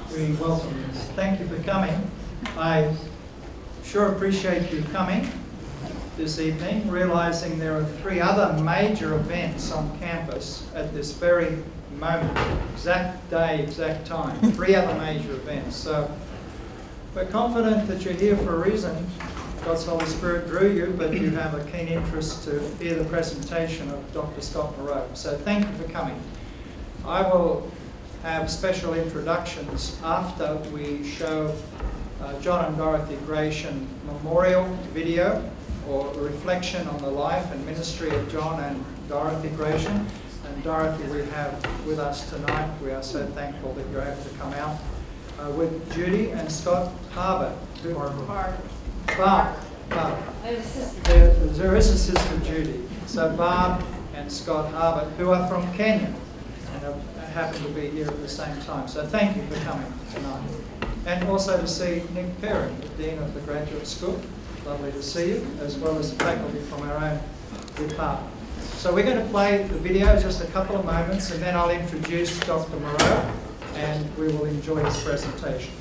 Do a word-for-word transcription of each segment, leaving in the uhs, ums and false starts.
We welcome you. Thank you for coming. I sure appreciate you coming this evening, realizing there are three other major events on campus at this very moment, exact day, exact time, three other major events. So we're confident that you're here for a reason. God's Holy Spirit drew you, but you have a keen interest to hear the presentation of Doctor Scott Moreau. So thank you for coming. I will have special introductions after we show uh, John and Dorothy Gration memorial video, or a reflection on the life and ministry of John and Dorothy Gration. And Dorothy we have with us tonight. We are so thankful that you're able to come out uh, with Judy and Scott Harbour. Barb. Barb. Barb. I have a sister. There, there is a sister, Judy. So Barb and Scott Harbour, who are from Kenya and have, happen to be here at the same time. So thank you for coming tonight. And also to see Nick Perry, the Dean of the Graduate School. Lovely to see you, as well as the faculty from our own department. So we're going to play the video just a couple of moments, and then I'll introduce Doctor Moreau, and we will enjoy his presentation.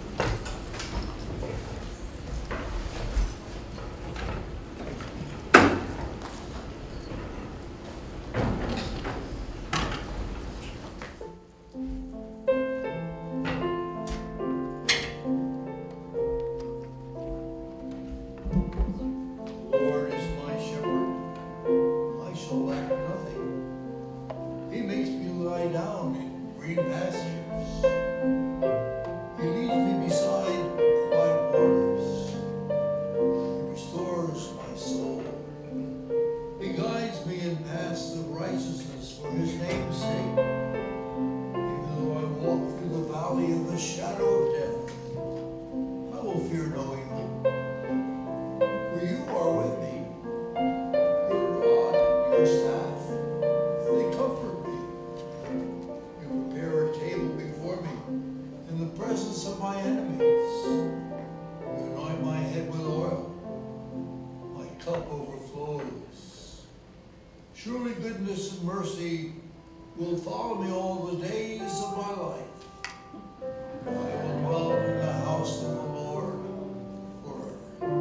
Surely goodness and mercy will follow me all the days of my life. I will dwell in the house of the Lord forever.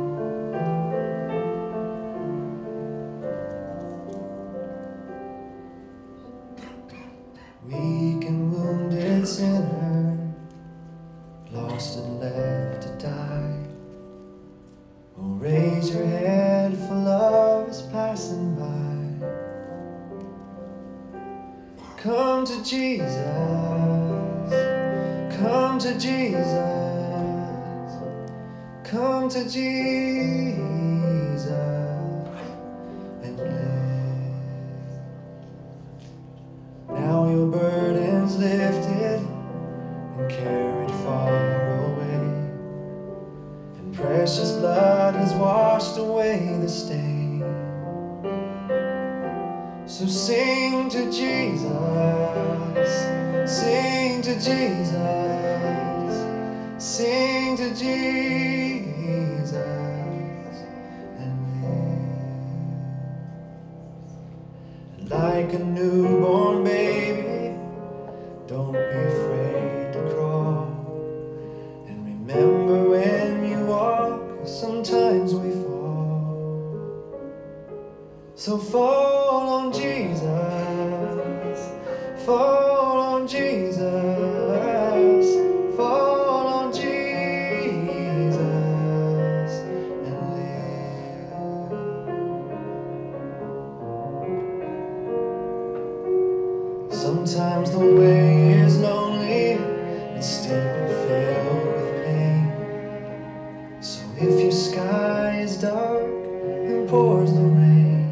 Weak and wounded sinner, lost and left to die. Oh, raise your head, for love is passing by. Come to Jesus, come to Jesus, come to Jesus and live. Now your burden's lifted and carried far away, and precious blood has washed away the stain. So sing to Jesus, sing to Jesus, sing to Jesus and live. Like a newborn baby, don't be afraid to crawl. And remember when you walk, sometimes we fall. So fall on Jesus, fall on Jesus, fall on Jesus and live. Sometimes the way is lonely and still filled with pain. So if your sky is dark and pours the rain,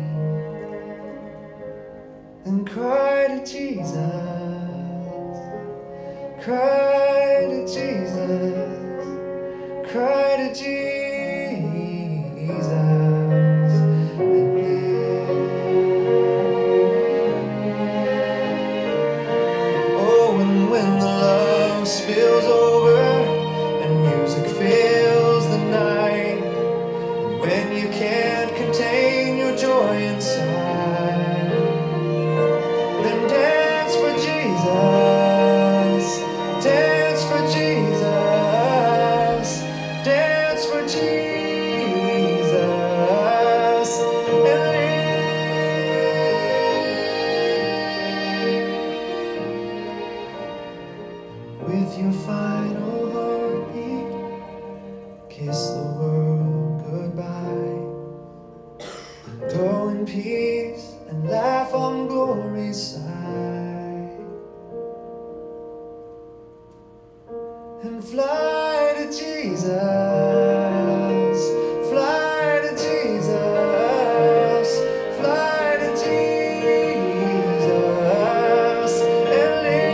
and cry to Jesus, cry to Jesus, cry to Jesus and live. Oh, and when the love spills over and music fills the night, and when you can't contain your joy inside, dance for Jesus, dance for Jesus. with your final heartbeat, kiss the world goodbye. And go in peace and laugh on glory's side. And fly to Jesus, fly to Jesus, fly to Jesus, and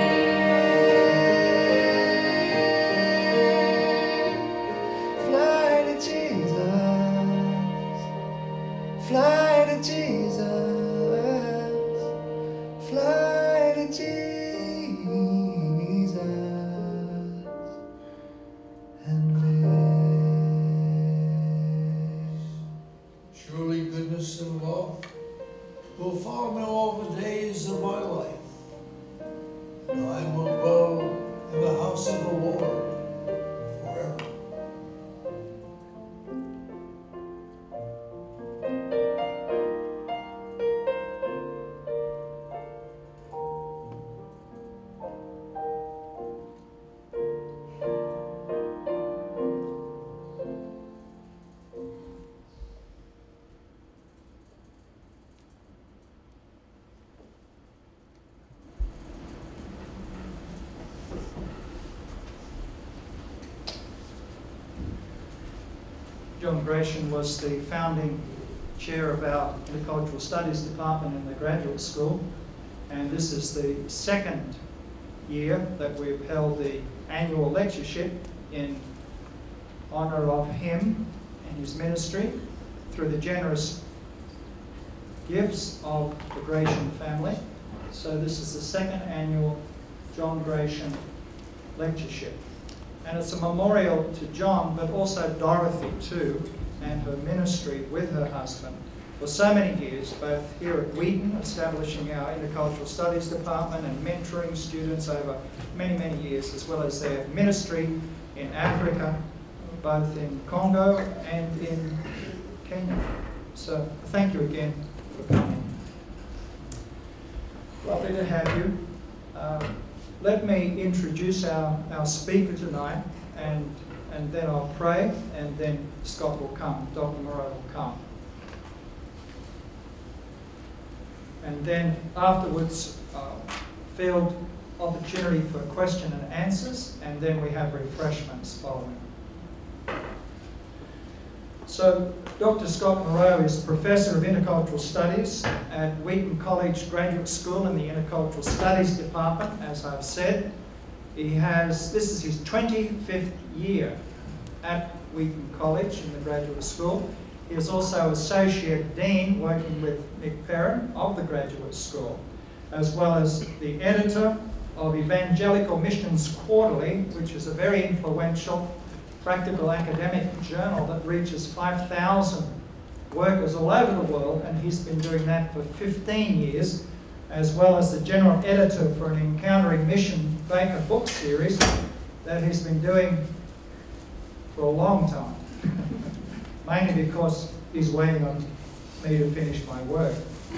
live. Fly to Jesus, fly to Jesus, fly to Jesus, and live. Surely goodness and love will follow me all the days of my life. And I will dwell in the house of the Lord forever. John Gration was the founding chair of our Intercultural Studies Department in the graduate school, and this is the second year that we've held the annual lectureship in honour of him and his ministry through the generous gifts of the Gration family. So this is the second annual John Gration lectureship. And it's a memorial to John, but also Dorothy too, and her ministry with her husband for so many years, both here at Wheaton, establishing our Intercultural Studies Department and mentoring students over many, many years, as well as their ministry in Africa, both in Congo and in Kenya. So thank you again for coming. Lovely to have you. Uh, Let me introduce our, our speaker tonight, and, and then I'll pray, and then Scott will come, Doctor Moreau will come. And then afterwards, uh, field opportunity for question and answers, and then we have refreshments following. So Doctor Scott Moreau is Professor of Intercultural Studies at Wheaton College Graduate School in the Intercultural Studies Department, as I've said. He has, this is his twenty-fifth year at Wheaton College in the graduate school. He is also Associate Dean working with Nick Perrin of the graduate school, as well as the editor of Evangelical Missions Quarterly, which is a very influential practical academic journal that reaches five thousand workers all over the world, and he's been doing that for fifteen years, as well as the general editor for an Encountering Mission Baker book series that he's been doing for a long time, mainly because he's waiting on me to finish my work.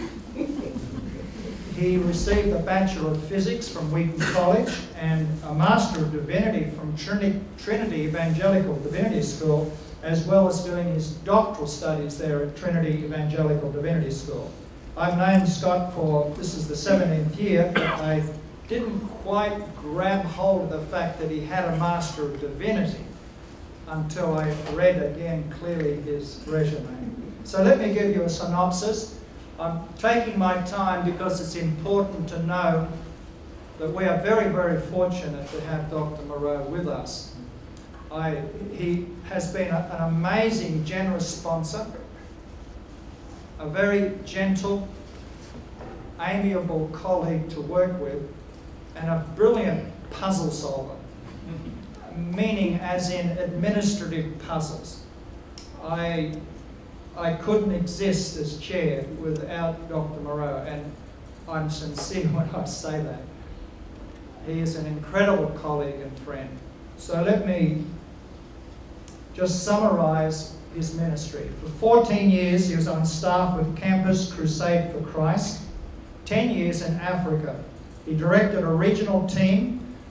He received a Bachelor of Physics from Wheaton College and a Master of Divinity from Trinity, Trinity Evangelical Divinity School, as well as doing his doctoral studies there at Trinity Evangelical Divinity School. I've known Scott for, this is the seventeenth year, but I didn't quite grab hold of the fact that he had a Master of Divinity until I read again clearly his resume. So let me give you a synopsis. I'm taking my time because it's important to know that we are very, very fortunate to have Doctor Moreau with us. I, he has been a, an amazing, generous sponsor, a very gentle, amiable colleague to work with, and a brilliant puzzle solver, meaning as in administrative puzzles. I, I couldn't exist as chair without Doctor Moreau, and I'm sincere when I say that. He is an incredible colleague and friend. So let me just summarize his ministry. For fourteen years, he was on staff with Campus Crusade for Christ, ten years in Africa. He directed a regional team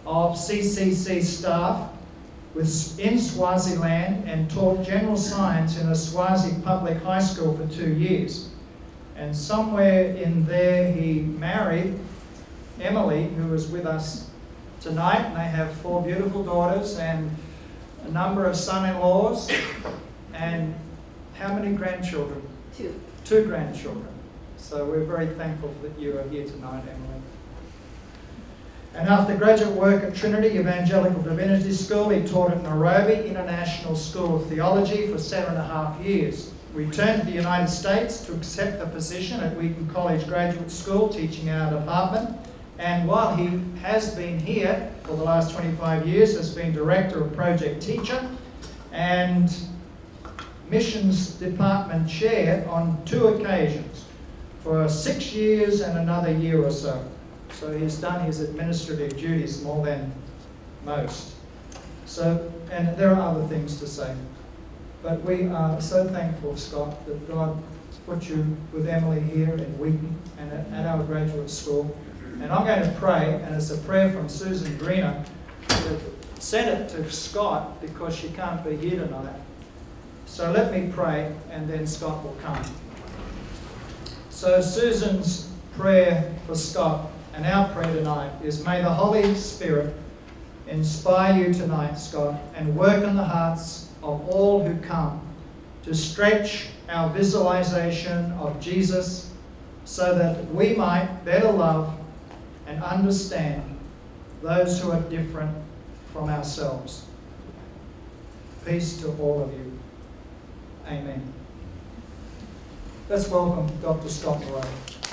of C C C staff was in Swaziland and taught general science in a Swazi public high school for two years. And somewhere in there he married Emily, who is with us tonight, and they have four beautiful daughters and a number of son-in-laws. And how many grandchildren? Two. Two grandchildren. So we're very thankful that you are here tonight, Emily. And after graduate work at Trinity Evangelical Divinity School, he taught at Nairobi International School of Theology for seven and a half years. Returned to the United States to accept a position at Wheaton College Graduate School, teaching our department. And while he has been here for the last twenty-five years, has been Director of Project Teacher and Missions Department Chair on two occasions for six years and another year or so. So he's done his administrative duties more than most. So, and there are other things to say. But we are so thankful, Scott, that God put you with Emily here in Wheaton and at, at our graduate school. And I'm going to pray, and it's a prayer from Susan Greener, that sent it to Scott because she can't be here tonight. So let me pray, and then Scott will come. So Susan's prayer for Scott and our prayer tonight is, may the Holy Spirit inspire you tonight, Scott, and work in the hearts of all who come to stretch our visualization of Jesus so that we might better love and understand those who are different from ourselves. Peace to all of you. Amen. Let's welcome Doctor Scott Moreau.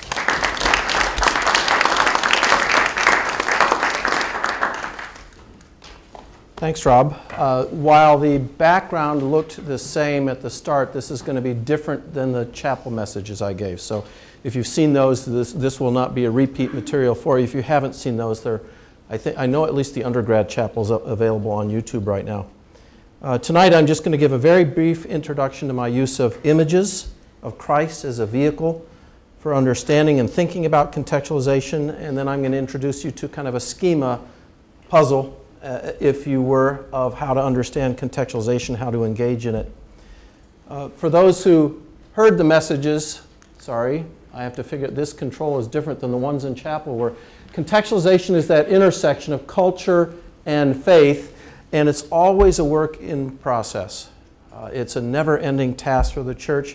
Thanks, Rob. Uh, while the background looked the same at the start, this is going to be different than the chapel messages I gave. So if you've seen those, this, this will not be a repeat material for you. If you haven't seen those, they're, I, think, I know at least the undergrad chapel is available on YouTube right now. Uh, tonight I'm just going to give a very brief introduction to my use of images of Christ as a vehicle for understanding and thinking about contextualization, and then I'm going to introduce you to kind of a schema puzzle, Uh, if you were, of how to understand contextualization, how to engage in it. Uh, for those who heard the messages, sorry, I have to figure this control is different than the ones in chapel, where contextualization is that intersection of culture and faith, and it's always a work in process. Uh, it's a never-ending task for the church.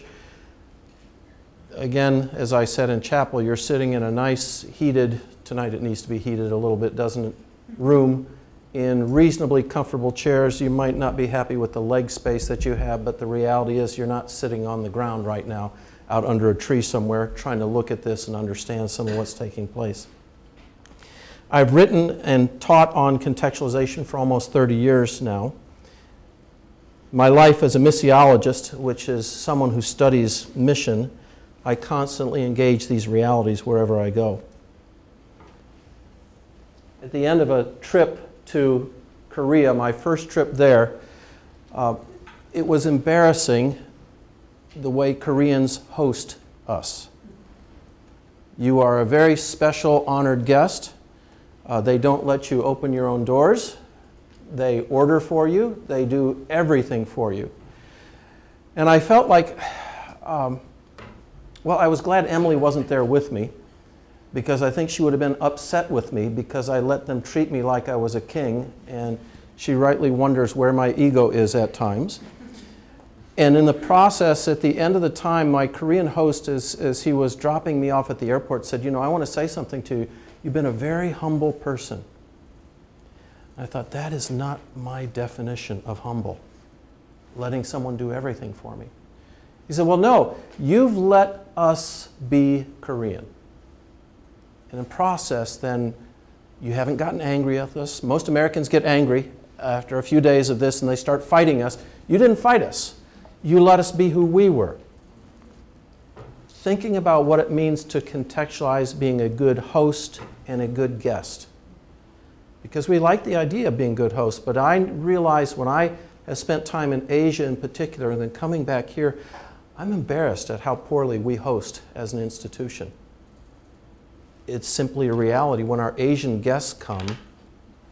Again, as I said in chapel, you're sitting in a nice heated, tonight it needs to be heated a little bit, doesn't it, room, in reasonably comfortable chairs. You might not be happy with the leg space that you have, but the reality is you're not sitting on the ground right now out under a tree somewhere trying to look at this and understand some of what's taking place. I've written and taught on contextualization for almost thirty years now. My life as a missiologist, which is someone who studies mission, I constantly engage these realities wherever I go. At the end of a trip to Korea, my first trip there, uh, it was embarrassing the way Koreans host us. You are a very special, honored guest. Uh, they don't let you open your own doors. They order for you. They do everything for you. And I felt like, um, well, I was glad Emily wasn't there with me, because I think she would have been upset with me because I let them treat me like I was a king, and she rightly wonders where my ego is at times. And in the process, at the end of the time, my Korean host, as, as he was dropping me off at the airport, said, you know, I want to say something to you. You've been a very humble person. I thought, that is not my definition of humble, letting someone do everything for me. He said, well, no, you've let us be Korean. And in process, then you haven't gotten angry at us. Most Americans get angry after a few days of this and they start fighting us. You didn't fight us. You let us be who we were. Thinking about what it means to contextualize being a good host and a good guest. Because we like the idea of being good hosts, but I realized when I have spent time in Asia in particular and then coming back here, I'm embarrassed at how poorly we host as an institution. It's simply a reality. When our Asian guests come,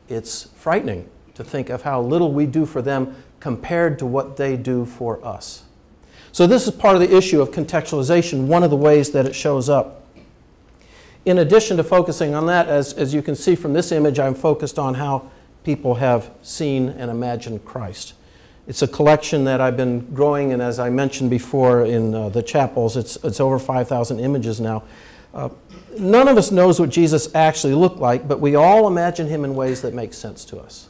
it's frightening to think of how little we do for them compared to what they do for us. So this is part of the issue of contextualization, one of the ways that it shows up. In addition to focusing on that, as, as you can see from this image, I'm focused on how people have seen and imagined Christ. It's a collection that I've been growing, and as I mentioned before in uh, the chapels, it's, it's over five thousand images now. Uh, none of us knows what Jesus actually looked like, but we all imagine him in ways that make sense to us.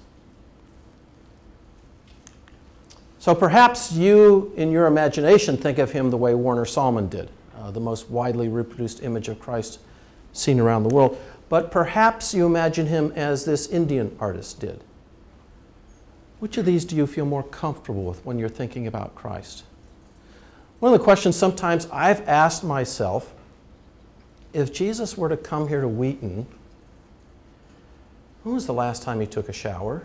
So perhaps you, in your imagination, think of him the way Warner Sallman did, uh, the most widely reproduced image of Christ seen around the world. But perhaps you imagine him as this Indian artist did. Which of these do you feel more comfortable with when you're thinking about Christ? One of the questions sometimes I've asked myself, if Jesus were to come here to Wheaton, when was the last time he took a shower?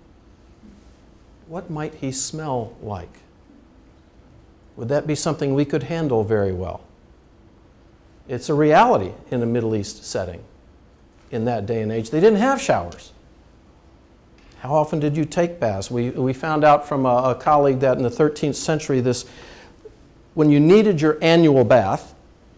What might he smell like? Would that be something we could handle very well? It's a reality in a Middle East setting in that day and age. They didn't have showers. How often did you take baths? We, we found out from a, a colleague that in the thirteenth century, this, when you needed your annual bath,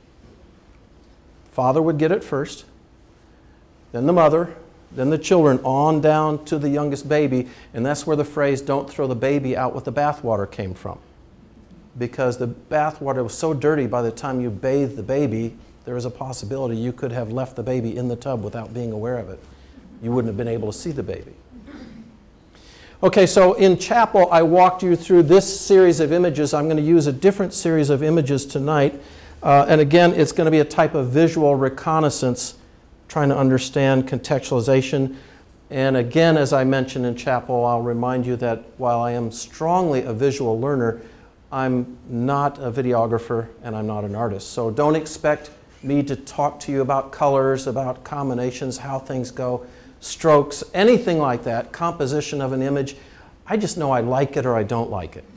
father would get it first, then the mother, then the children, on down to the youngest baby, and that's where the phrase, "don't throw the baby out with the bathwater," came from. Because the bathwater was so dirty by the time you bathed the baby, there was a possibility you could have left the baby in the tub without being aware of it. You wouldn't have been able to see the baby. Okay, so in chapel, I walked you through this series of images. I'm going to use a different series of images tonight. Uh, and again, it's going to be a type of visual reconnaissance, trying to understand contextualization. And again, as I mentioned in chapel, I'll remind you that while I am strongly a visual learner, I'm not a videographer and I'm not an artist. So don't expect me to talk to you about colors, about combinations, how things go, strokes, anything like that, composition of an image. I just know I like it or I don't like it.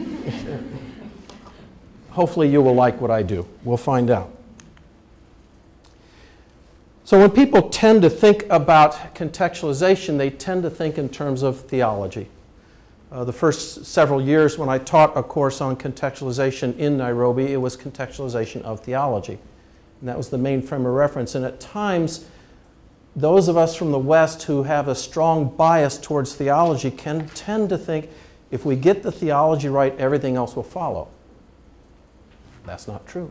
Hopefully you will like what I do. We'll find out. So when people tend to think about contextualization, they tend to think in terms of theology. Uh, the first several years when I taught a course on contextualization in Nairobi, it was contextualization of theology. And that was the main frame of reference. And at times, those of us from the West who have a strong bias towards theology can tend to think if we get the theology right, everything else will follow. That's not true.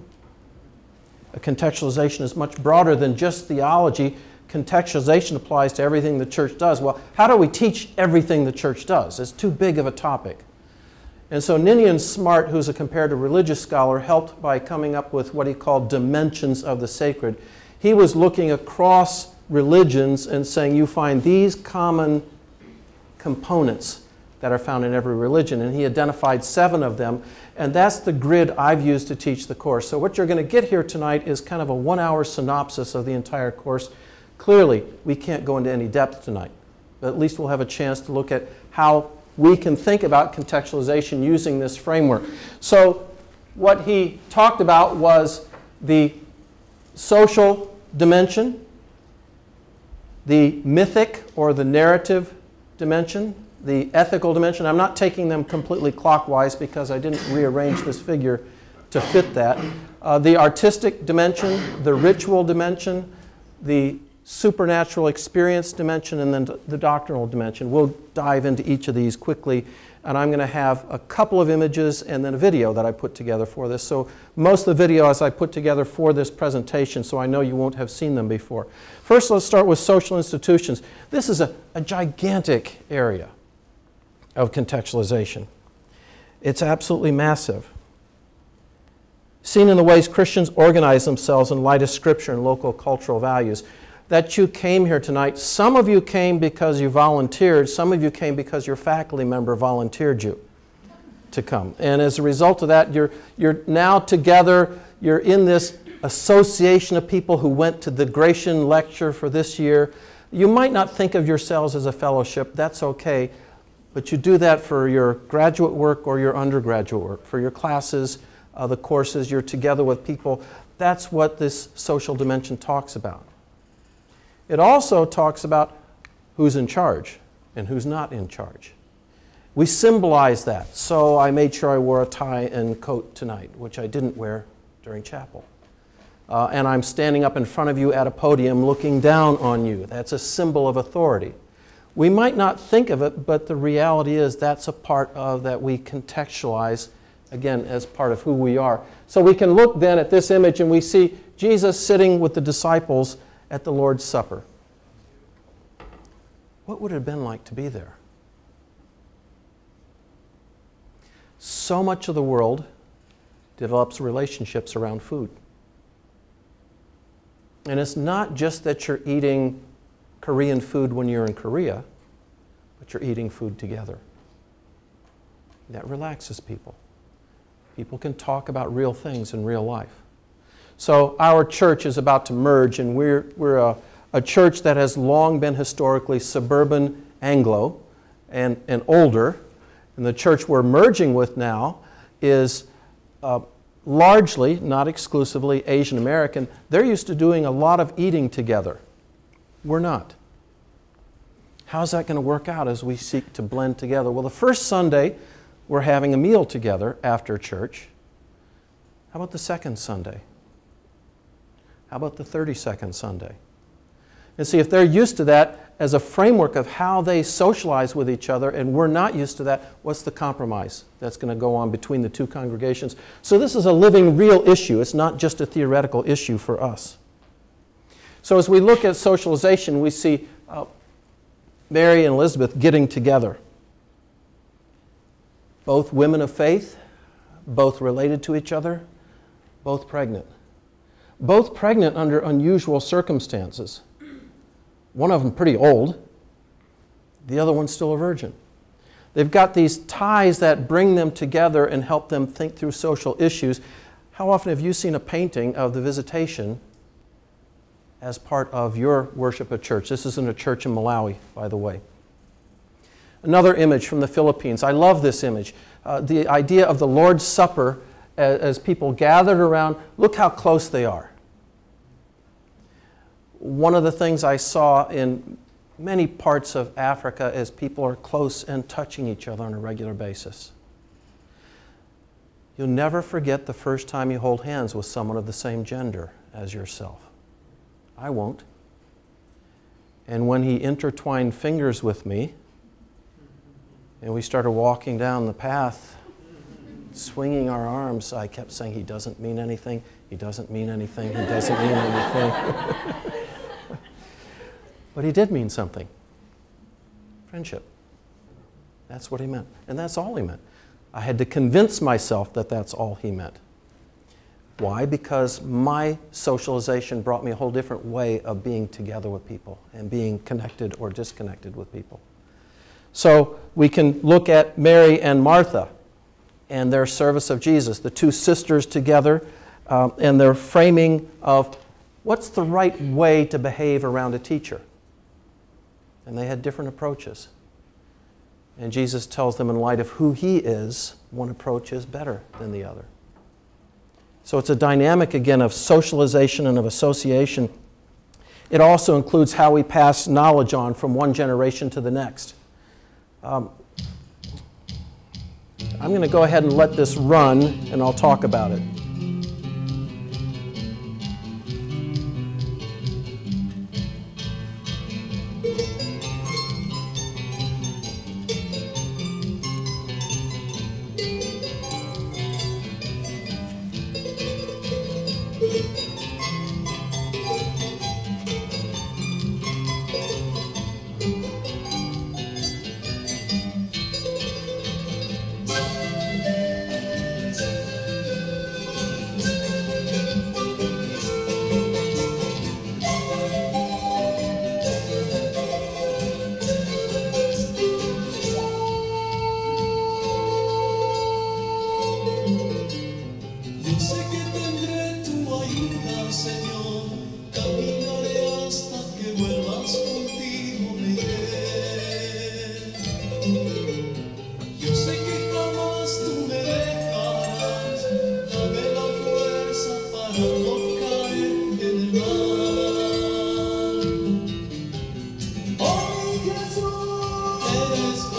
A contextualization is much broader than just theology. Contextualization applies to everything the church does. Well, how do we teach everything the church does? It's too big of a topic. And so Ninian Smart, who's a comparative religious scholar, helped by coming up with what he called dimensions of the sacred. He was looking across religions and saying you find these common components that are found in every religion, and he identified seven of them, and that's the grid I've used to teach the course. So what you're going to get here tonight is kind of a one-hour synopsis of the entire course. Clearly, we can't go into any depth tonight, but at least we'll have a chance to look at how we can think about contextualization using this framework. So what he talked about was the social dimension, the mythic or the narrative dimension, the ethical dimension. I'm not taking them completely clockwise because I didn't rearrange this figure to fit that. Uh, the artistic dimension, the ritual dimension, the supernatural experience dimension, and then the doctrinal dimension. We'll dive into each of these quickly, and I'm going to have a couple of images and then a video that I put together for this. So most of the videos I put together for this presentation, so I know you won't have seen them before. First, let's start with social institutions. This is a, a gigantic area of contextualization. It's absolutely massive. Seen in the ways Christians organize themselves in light of Scripture and local cultural values. That you came here tonight, some of you came because you volunteered, some of you came because your faculty member volunteered you to come. And as a result of that, you're, you're now together, you're in this association of people who went to the Gration lecture for this year. You might not think of yourselves as a fellowship, that's okay, but you do that for your graduate work or your undergraduate work, for your classes, uh, the courses, you're together with people. That's what this social dimension talks about. It also talks about who's in charge and who's not in charge. We symbolize that. So I made sure I wore a tie and coat tonight, which I didn't wear during chapel. Uh, and I'm standing up in front of you at a podium looking down on you. That's a symbol of authority. We might not think of it, but the reality is that's a part of that we contextualize, again, as part of who we are. So we can look then at this image and we see Jesus sitting with the disciples at the Lord's Supper. What would it have been like to be there? So much of the world develops relationships around food. And it's not just that you're eating Korean food when you're in Korea, but you're eating food together. That relaxes people. People can talk about real things in real life. So our church is about to merge, and we're, we're a, a church that has long been historically suburban Anglo and, and older. And the church we're merging with now is uh, largely, not exclusively, Asian American. They're used to doing a lot of eating together. We're not. How's that going to work out as we seek to blend together? Well, the first Sunday, we're having a meal together after church. How about the second Sunday? How about the thirty-second Sunday? And see, if they're used to that as a framework of how they socialize with each other, and we're not used to that, what's the compromise that's going to go on between the two congregations? So this is a living, real issue. It's not just a theoretical issue for us. So as we look at socialization, we see uh, Mary and Elizabeth getting together. Both women of faith, both related to each other, both pregnant. Both pregnant under unusual circumstances. One of them pretty old, the other one's still a virgin. They've got these ties that bring them together and help them think through social issues. How often have you seen a painting of the Visitation as part of your worship at church? This isn't a church in Malawi, by the way. Another image from the Philippines. I love this image. Uh, the idea of the Lord's Supper as, as people gathered around. Look how close they are. One of the things I saw in many parts of Africa is people are close and touching each other on a regular basis. You'll never forget the first time you hold hands with someone of the same gender as yourself. I won't. And when he intertwined fingers with me, and we started walking down the path, swinging our arms, I kept saying, he doesn't mean anything, he doesn't mean anything, he doesn't mean anything. But he did mean something. Friendship. That's what he meant. And that's all he meant. I had to convince myself that that's all he meant. Why? Because my socialization brought me a whole different way of being together with people and being connected or disconnected with people. So we can look at Mary and Martha and their service of Jesus, the two sisters together, um, and their framing of what's the right way to behave around a teacher. And they had different approaches. And Jesus tells them in light of who he is, one approach is better than the other. So it's a dynamic, again, of socialization and of association. It also includes how we pass knowledge on from one generation to the next. Um, I'm going to go ahead and let this run, and I'll talk about it.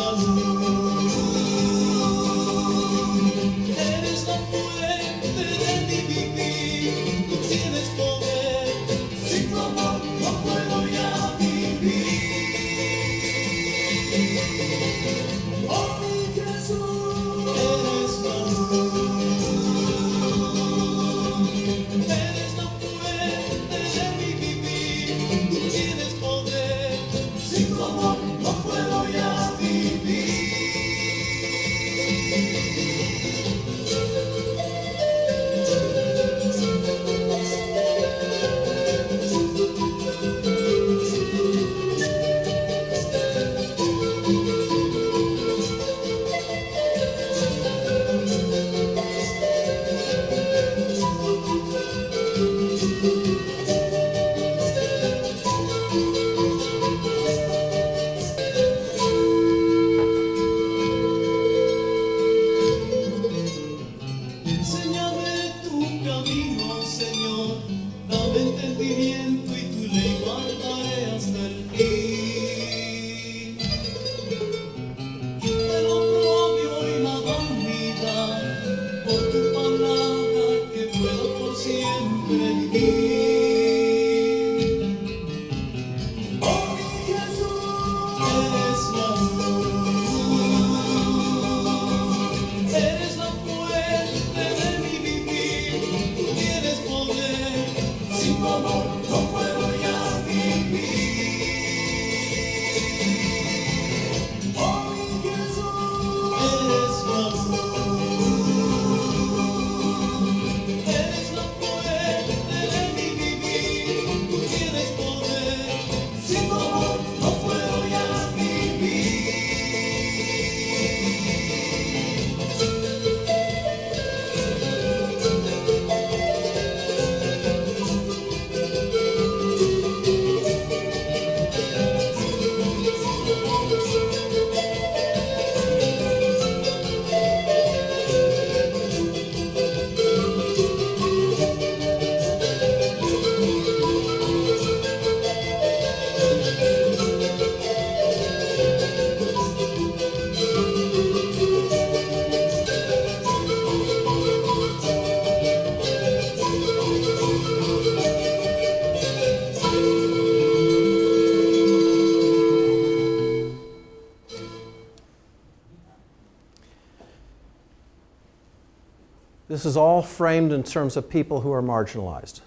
This is all framed in terms of people who are marginalized.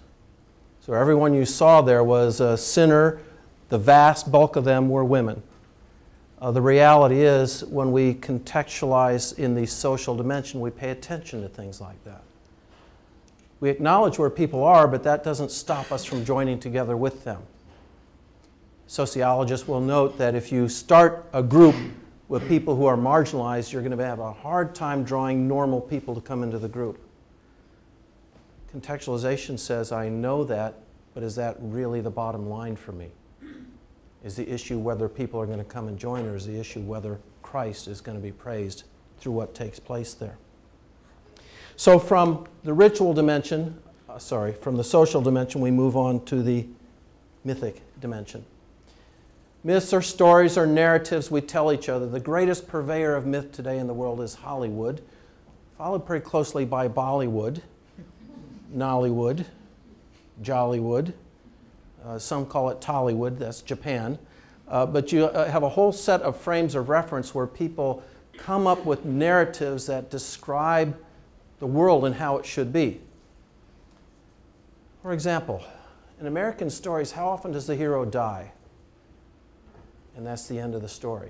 So everyone you saw there was a sinner. The vast bulk of them were women. Uh, the reality is, when we contextualize in the social dimension, we pay attention to things like that. We acknowledge where people are, but that doesn't stop us from joining together with them. Sociologists will note that if you start a group with people who are marginalized, you're going to have a hard time drawing normal people to come into the group. Contextualization says, I know that, but is that really the bottom line for me? Is the issue whether people are going to come and join, or is the issue whether Christ is going to be praised through what takes place there? So from the ritual dimension, uh, sorry, from the social dimension, we move on to the mythic dimension. Myths are stories or narratives we tell each other. The greatest purveyor of myth today in the world is Hollywood, followed pretty closely by Bollywood, Nollywood, Jollywood. Uh, some call it Tollywood, that's Japan. Uh, but you uh, have a whole set of frames of reference where people come up with narratives that describe the world and how it should be. For example, in American stories, how often does the hero die? And that's the end of the story.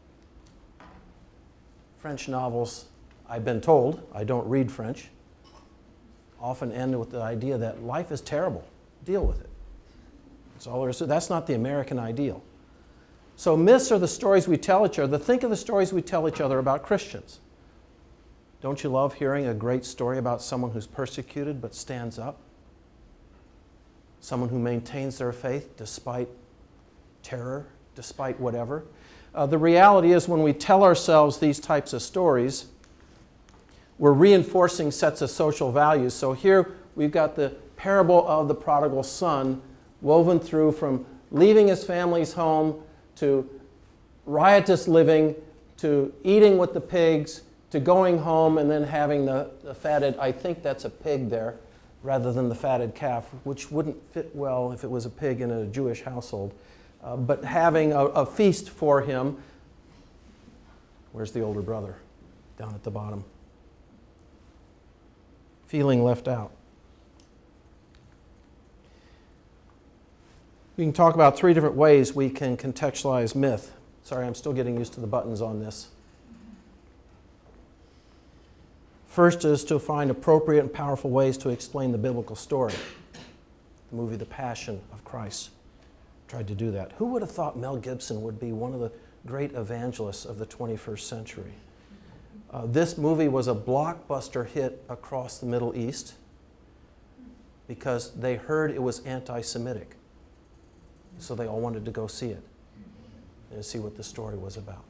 French novels, I've been told, I don't read French, often end with the idea that life is terrible, deal with it. That's all there is. So that's not the American ideal. So myths are the stories we tell each other. Think of the stories we tell each other about Christians. Don't you love hearing a great story about someone who's persecuted but stands up? Someone who maintains their faith despite terror, despite whatever. Uh, the reality is, when we tell ourselves these types of stories, we're reinforcing sets of social values. So here we've got the parable of the prodigal son woven through from leaving his family's home to riotous living to eating with the pigs, to going home and then having the, the fatted, I think that's a pig there, rather than the fatted calf, which wouldn't fit well if it was a pig in a Jewish household. Uh, but having a, a feast for him. Where's the older brother? Down at the bottom. Feeling left out. We can talk about three different ways we can contextualize myth. Sorry, I'm still getting used to the buttons on this. First is to find appropriate and powerful ways to explain the biblical story. The movie The Passion of Christ tried to do that. Who would have thought Mel Gibson would be one of the great evangelists of the twenty-first century? Uh, this movie was a blockbuster hit across the Middle East because they heard it was anti-Semitic. So they all wanted to go see it and see what the story was about.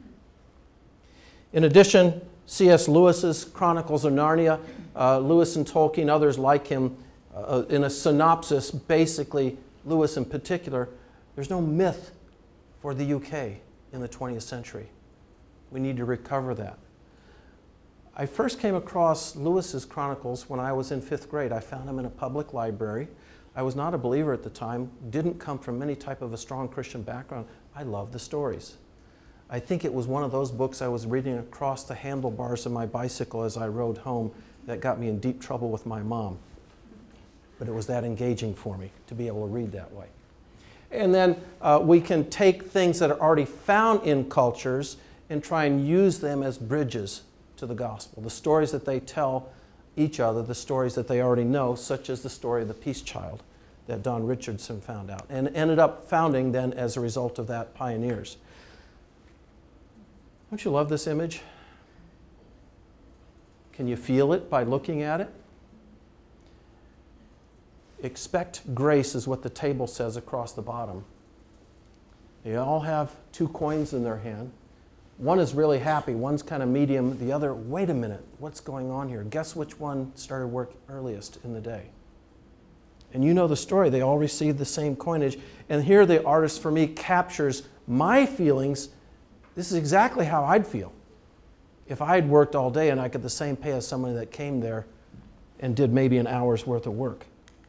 In addition, C S Lewis's Chronicles of Narnia, uh, Lewis and Tolkien, others like him, uh, in a synopsis, basically, Lewis in particular, there's no myth for the U K in the twentieth century. We need to recover that. I first came across Lewis's Chronicles when I was in fifth grade. I found them in a public library. I was not a believer at the time, didn't come from any type of a strong Christian background. I loved the stories. I think it was one of those books I was reading across the handlebars of my bicycle as I rode home that got me in deep trouble with my mom. But it was that engaging for me to be able to read that way. And then uh, we can take things that are already found in cultures and try and use them as bridges to the gospel. The stories that they tell each other, the stories that they already know, such as the story of the Peace Child that Don Richardson found out and ended up founding then as a result of that Pioneers. Don't you love this image? Can you feel it by looking at it? Expect grace is what the table says across the bottom. They all have two coins in their hand. One is really happy, one's kind of medium, the other, wait a minute, what's going on here? Guess which one started work earliest in the day? And you know the story, they all received the same coinage. And here the artist, for me, captures my feelings. This is exactly how I'd feel if I had worked all day and I got the same pay as somebody that came there and did maybe an hour's worth of work.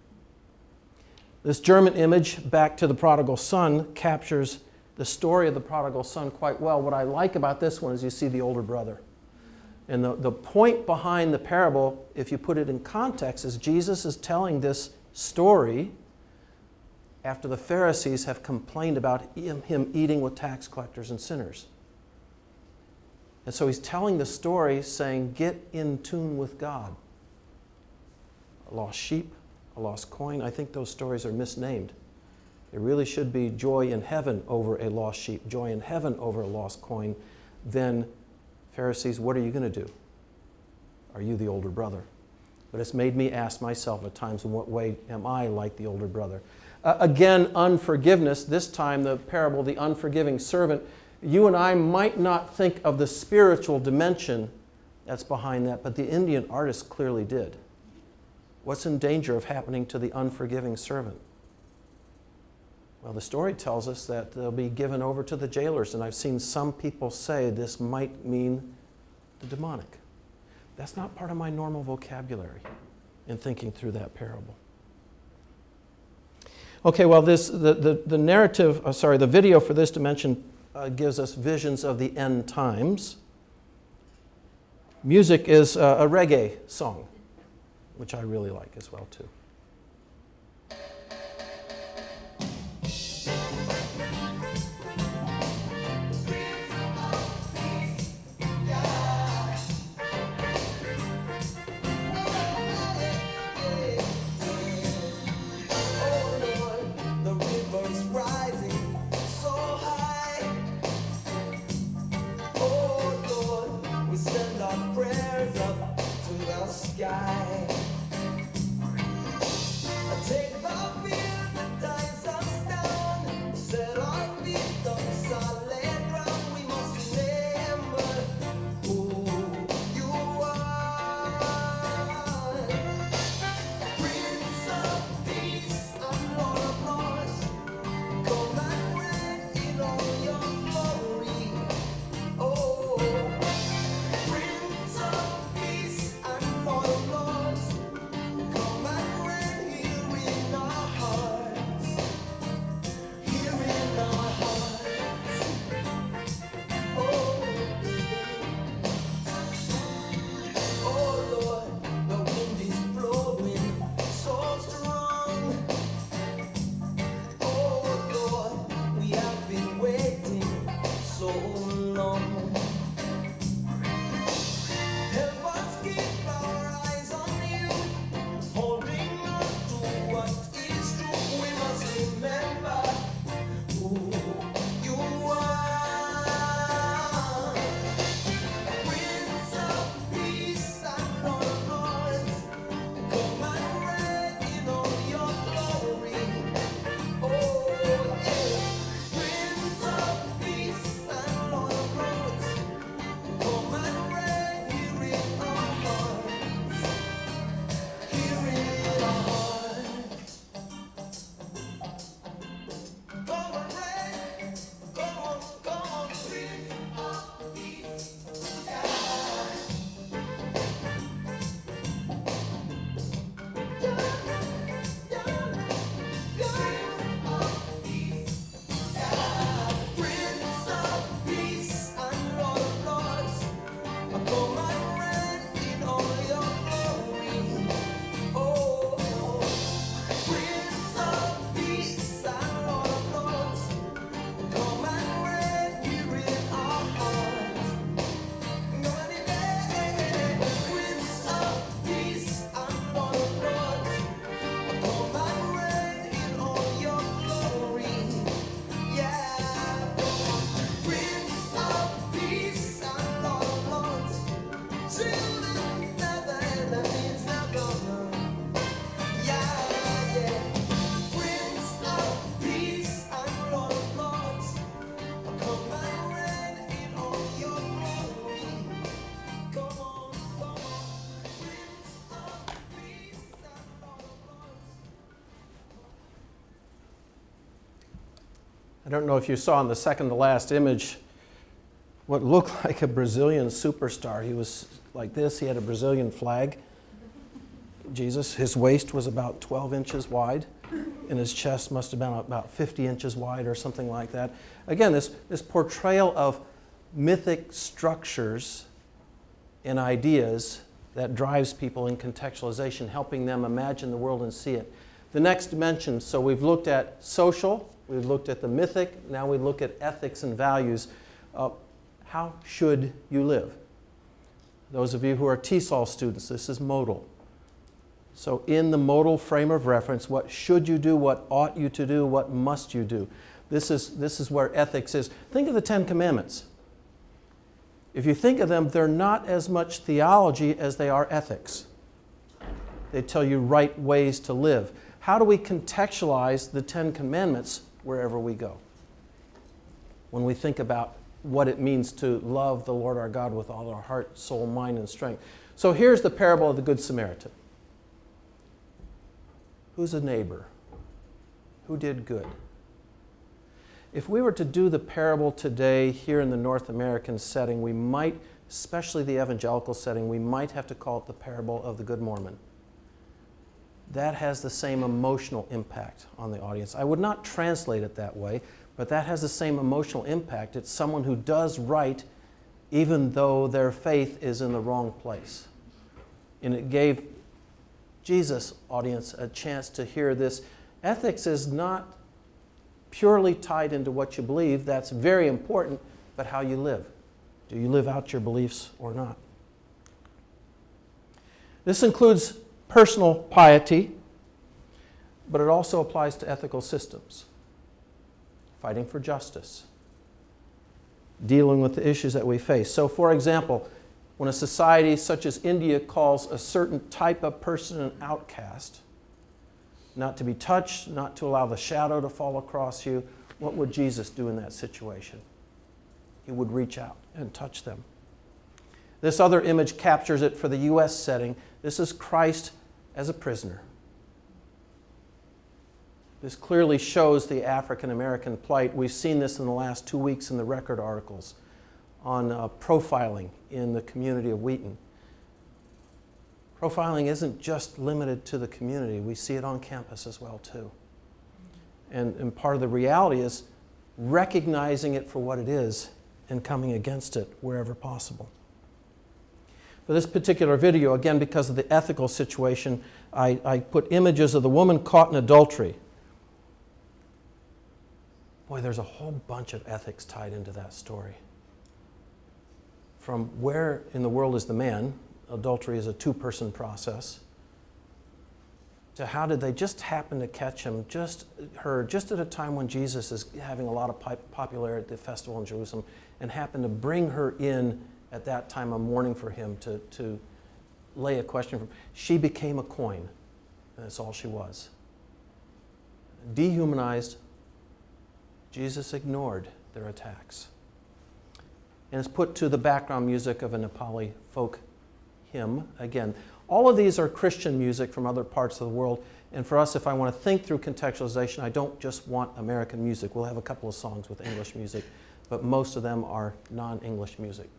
This German image, Back to the Prodigal Son, captures the story of the prodigal son quite well. What I like about this one is you see the older brother. And the, the point behind the parable, if you put it in context, is Jesus is telling this story after the Pharisees have complained about him, him eating with tax collectors and sinners. And so he's telling the story saying, get in tune with God. A lost sheep, a lost coin. I think those stories are misnamed. It really should be joy in heaven over a lost sheep, joy in heaven over a lost coin. Then, Pharisees, what are you going to do? Are you the older brother? But it's made me ask myself at times, in what way am I like the older brother? Uh, again, unforgiveness. This time, the parable, the unforgiving servant. You and I might not think of the spiritual dimension that's behind that, but the Indian artist clearly did. What's in danger of happening to the unforgiving servant? Well, the story tells us that they'll be given over to the jailers, and I've seen some people say this might mean the demonic. That's not part of my normal vocabulary in thinking through that parable. Okay, well, this the, the, the narrative, uh, sorry, the video for this dimension uh, gives us visions of the end times. Music is uh, a reggae song, which I really like as well, too. Oh I don't know if you saw in the second to last image what looked like a Brazilian superstar. He was like this. He had a Brazilian flag. Jesus, his waist was about twelve inches wide, and his chest must have been about fifty inches wide or something like that. Again, this, this portrayal of mythic structures and ideas that drives people in contextualization, helping them imagine the world and see it. The next dimension, so we've looked at social, we've looked at the mythic, now we look at ethics and values. Uh, how should you live? Those of you who are T S O L students, this is modal. So in the modal frame of reference, what should you do, what ought you to do, what must you do? This is, this is where ethics is. Think of the Ten Commandments. If you think of them, they're not as much theology as they are ethics. They tell you right ways to live. How do we contextualize the Ten Commandments wherever we go? When we think about what it means to love the Lord our God with all our heart, soul, mind, and strength. So here's the parable of the Good Samaritan. Who's a neighbor? Who did good? If we were to do the parable today here in the North American setting, we might, especially the evangelical setting, we might have to call it the parable of the Good Mormon. That has the same emotional impact on the audience. I would not translate it that way, but that has the same emotional impact. It's someone who does right even though their faith is in the wrong place. And it gave Jesus' audience a chance to hear this. Ethics is not purely tied into what you believe. That's very important, but how you live. Do you live out your beliefs or not? This includes personal piety, but it also applies to ethical systems. Fighting for justice. Dealing with the issues that we face. So, for example, when a society such as India calls a certain type of person an outcast, not to be touched, not to allow the shadow to fall across you, what would Jesus do in that situation? He would reach out and touch them. This other image captures it for the U S setting. This is Christ as a prisoner. This clearly shows the African American plight. We've seen this in the last two weeks in the record articles on uh, profiling in the community of Wheaton. Profiling isn't just limited to the community. We see it on campus as well, too. And, and part of the reality is recognizing it for what it is and coming against it wherever possible. For this particular video, again, because of the ethical situation, I, I put images of the woman caught in adultery. Boy, there's a whole bunch of ethics tied into that story. From where in the world is the man? Adultery is a two-person process. To how did they just happen to catch him, just her, just at a time when Jesus is having a lot of popularity at the festival in Jerusalem, and happen to bring her in at that time of mourning for him to, to lay a question for him. She became a coin, and that's all she was. Dehumanized. Jesus ignored their attacks. And it's put to the background music of a Nepali folk hymn. Again, all of these are Christian music from other parts of the world. And for us, if I want to think through contextualization, I don't just want American music. We'll have a couple of songs with English music, but most of them are non-English music.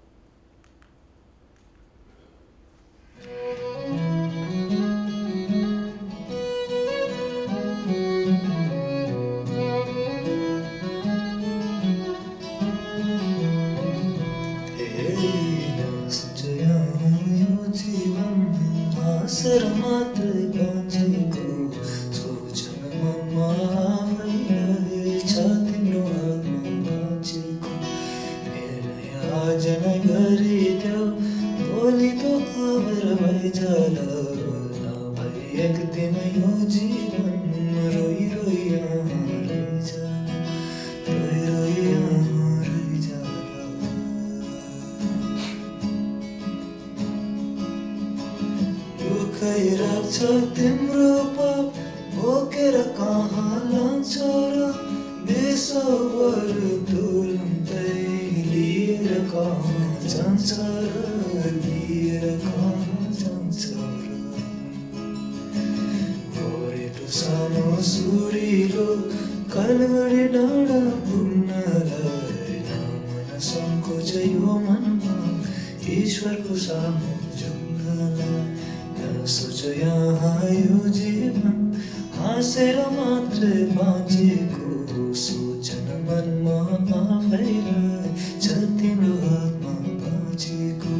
Surilo, Kalvari Dada, ईश्वरको सामु झुक्नलाई नसोच यहाँ यो जीवन हाँसेर मात्रै बाँचेको सोचन मनमा आफैलाई छ तिम्रो हातमा बाँचेको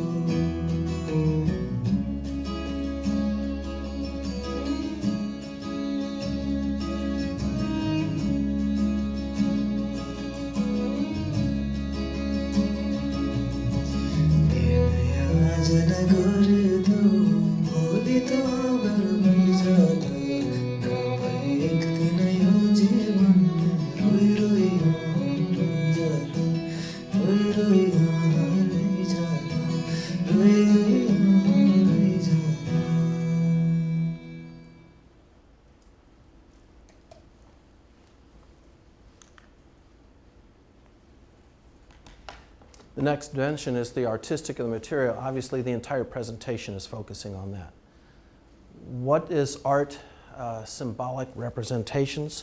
The next dimension is the artistic of the material. Obviously, the entire presentation is focusing on that. What is art? Uh, symbolic representations.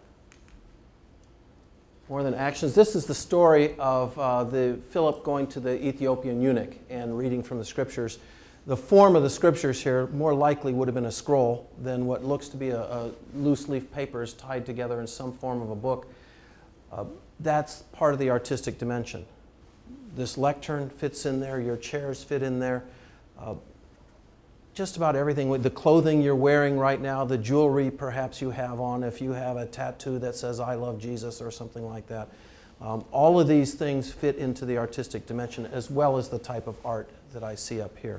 More than actions. This is the story of uh, the Philip going to the Ethiopian eunuch and reading from the scriptures. The form of the scriptures here more likely would have been a scroll than what looks to be a, a loose leaf papers tied together in some form of a book. Uh, that's part of the artistic dimension. This lectern fits in there, your chairs fit in there. Uh, just about everything, with the clothing you're wearing right now, the jewelry perhaps you have on, if you have a tattoo that says I love Jesus or something like that. Um, all of these things fit into the artistic dimension as well as the type of art that I see up here.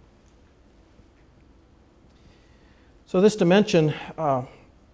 So this dimension uh,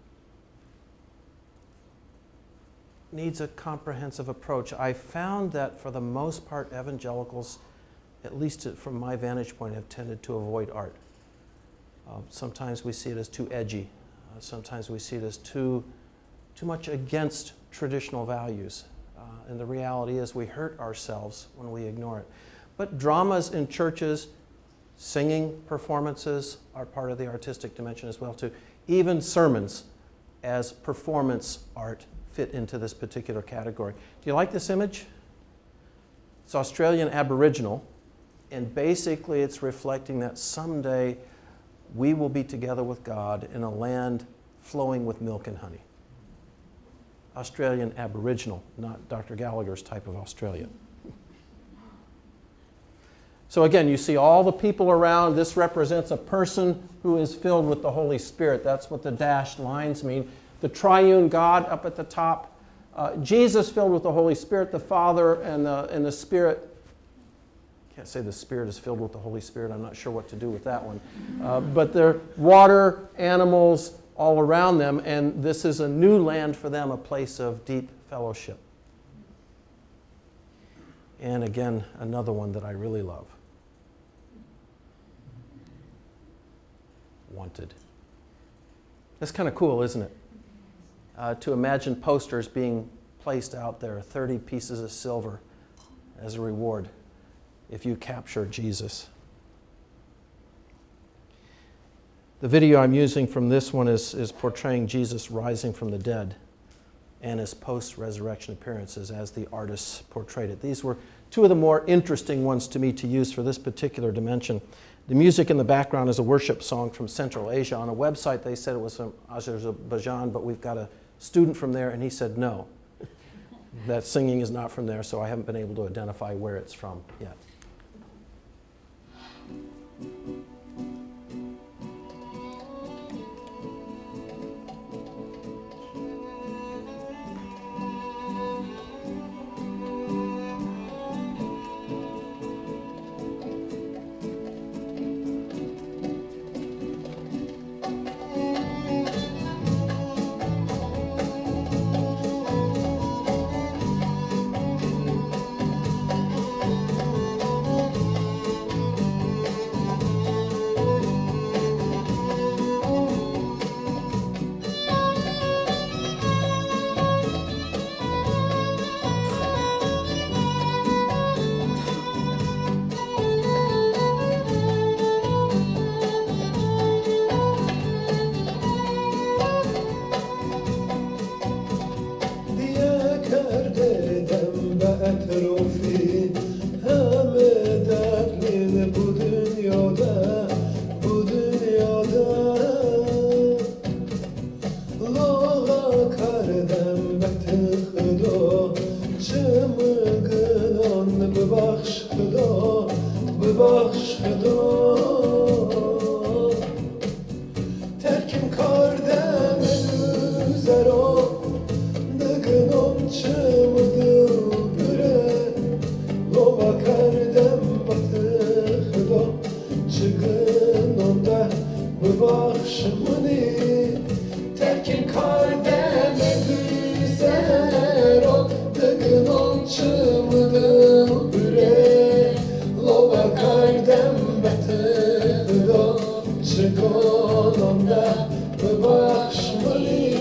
needs a comprehensive approach. I found that for the most part, evangelicals, at least from my vantage point, have tended to avoid art. Uh, sometimes we see it as too edgy. Uh, sometimes we see it as too, too much against traditional values. Uh, and the reality is we hurt ourselves when we ignore it. But dramas in churches, singing performances are part of the artistic dimension as well too. Even sermons as performance art fit into this particular category. Do you like this image? It's Australian Aboriginal, and basically it's reflecting that someday we will be together with God in a land flowing with milk and honey. Australian Aboriginal, not Doctor Gallagher's type of Australian. So again, you see all the people around. This represents a person who is filled with the Holy Spirit. That's what the dashed lines mean. The triune God up at the top. Uh, Jesus filled with the Holy Spirit, the Father and the, and the Spirit. Can't say the Spirit is filled with the Holy Spirit. I'm not sure what to do with that one. Uh, but there are water, animals all around them, and this is a new land for them, a place of deep fellowship. And again, another one that I really love. Wanted. That's kind of cool, isn't it? Uh, to imagine posters being placed out there, thirty pieces of silver as a reward if you capture Jesus. The video I'm using from this one is, is portraying Jesus rising from the dead and his post-resurrection appearances as the artists portrayed it. These were two of the more interesting ones to me to use for this particular dimension. The music in the background is a worship song from Central Asia. On a website they said it was from Azerbaijan, but we've got a student from there and he said no. That singing is not from there, so I haven't been able to identify where it's from yet. Thank you. ببخش خدا ترکم کردم زرا نگنام چمده بره لوا کردم بخت خدا چگنام ده ببخش منی ترکم کردم زرا نگنام چمده بره لوا کردم بخت خدا چگنام ده ببخش منی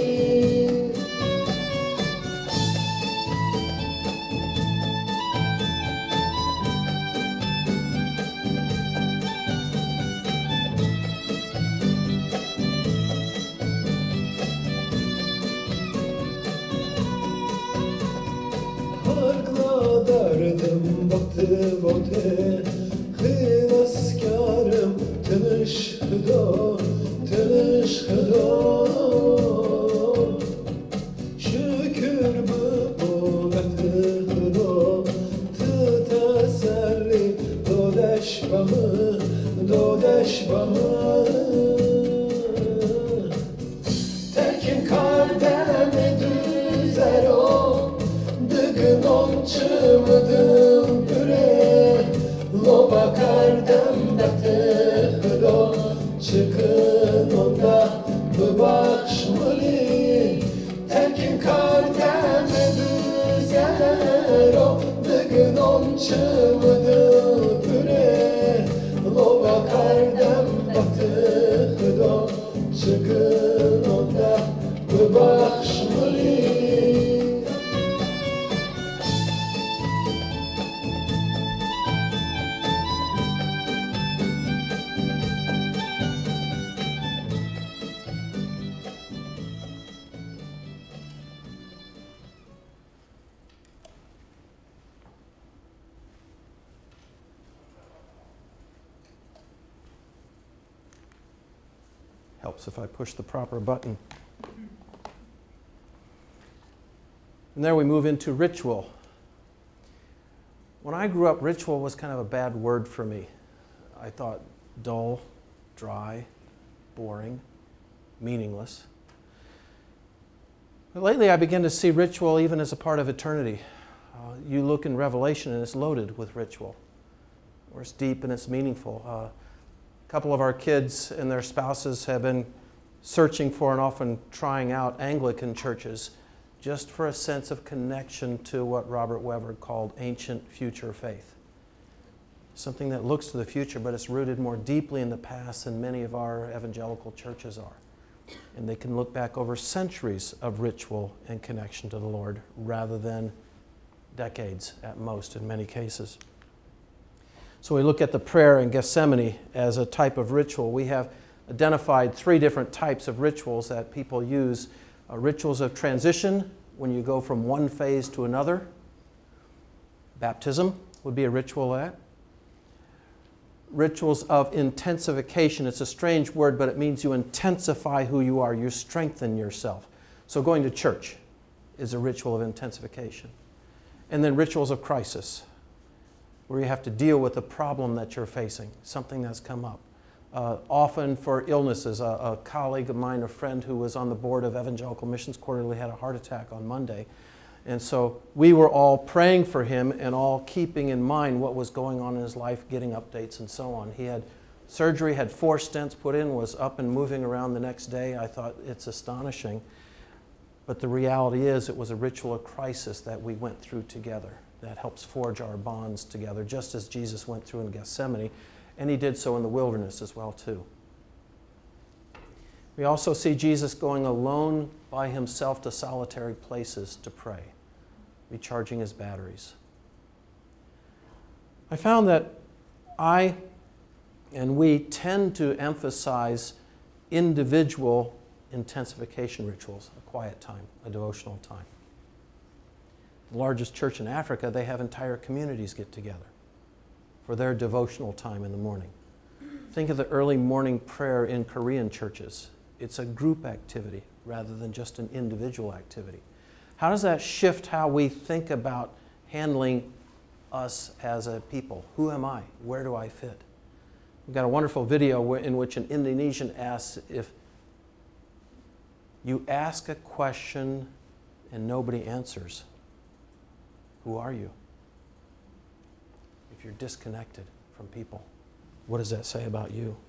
Hargla derdim baktı bote Hıvaskarım tanış hıda tanış hıda Şükür bu baktı hıda Tı teselli dodeş bamı dodeş bamı Terkim kardeme düzer o Dıgınom çımıdım büre Lova kardem baktı hıda Çıkın onda bıbakşmali Terkim kardeme düzer o Dıgınom çımıdım büre Lova kardem baktı hıda Çıkın onda bıbakşmali Helps if I push the proper button. And there we move into ritual. When I grew up, ritual was kind of a bad word for me. I thought dull, dry, boring, meaningless. But lately I begin to see ritual even as a part of eternity. Uh, you look in Revelation and it's loaded with ritual, or it's deep and it's meaningful. Uh, A couple of our kids and their spouses have been searching for and often trying out Anglican churches just for a sense of connection to what Robert Weber called ancient future faith. Something that looks to the future, but it's rooted more deeply in the past than many of our evangelical churches are. And they can look back over centuries of ritual and connection to the Lord rather than decades at most in many cases. So we look at the prayer in Gethsemane as a type of ritual. We have identified three different types of rituals that people use. Uh, rituals of transition, when you go from one phase to another. Baptism would be a ritual of that. Rituals of intensification. It's a strange word, but it means you intensify who you are. You strengthen yourself. So going to church is a ritual of intensification. And then rituals of crisis, where you have to deal with a problem that you're facing, something that's come up. Uh, often for illnesses. A, a colleague of mine, a friend who was on the board of Evangelical Missions Quarterly, had a heart attack on Monday. And so we were all praying for him and all keeping in mind what was going on in his life, getting updates and so on. He had surgery, had four stents put in, was up and moving around the next day. I thought, it's astonishing. But the reality is, it was a ritual of crisis that we went through together that helps forge our bonds together, just as Jesus went through in Gethsemane, and he did so in the wilderness as well too. We also see Jesus going alone by himself to solitary places to pray, recharging his batteries. I found that I and we tend to emphasize individual intensification rituals, a quiet time, a devotional time. The largest church in Africa, they have entire communities get together for their devotional time in the morning. Think of the early morning prayer in Korean churches. It's a group activity rather than just an individual activity. How does that shift how we think about handling us as a people. Who am I? Where do I fit? We've got a wonderful video in which an Indonesian asks if you ask a question and nobody answers, who are you? If you're disconnected from people, what does that say about you?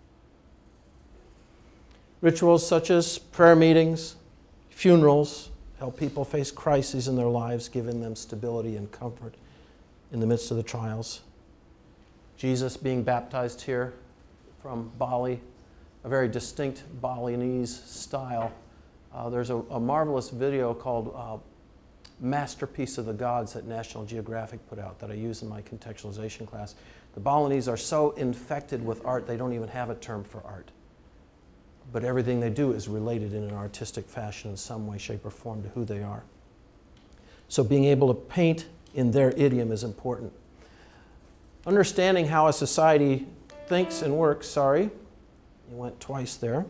Rituals such as prayer meetings, funerals, help people face crises in their lives, giving them stability and comfort in the midst of the trials. Jesus being baptized here from Bali, a very distinct Balinese style. Uh, there's a, a marvelous video called uh, Masterpiece of the Gods that National Geographic put out that I use in my contextualization class. The Balinese are so infected with art, they don't even have a term for art. But everything they do is related in an artistic fashion in some way, shape, or form to who they are. So being able to paint in their idiom is important. Understanding how a society thinks and works, sorry, you went twice there.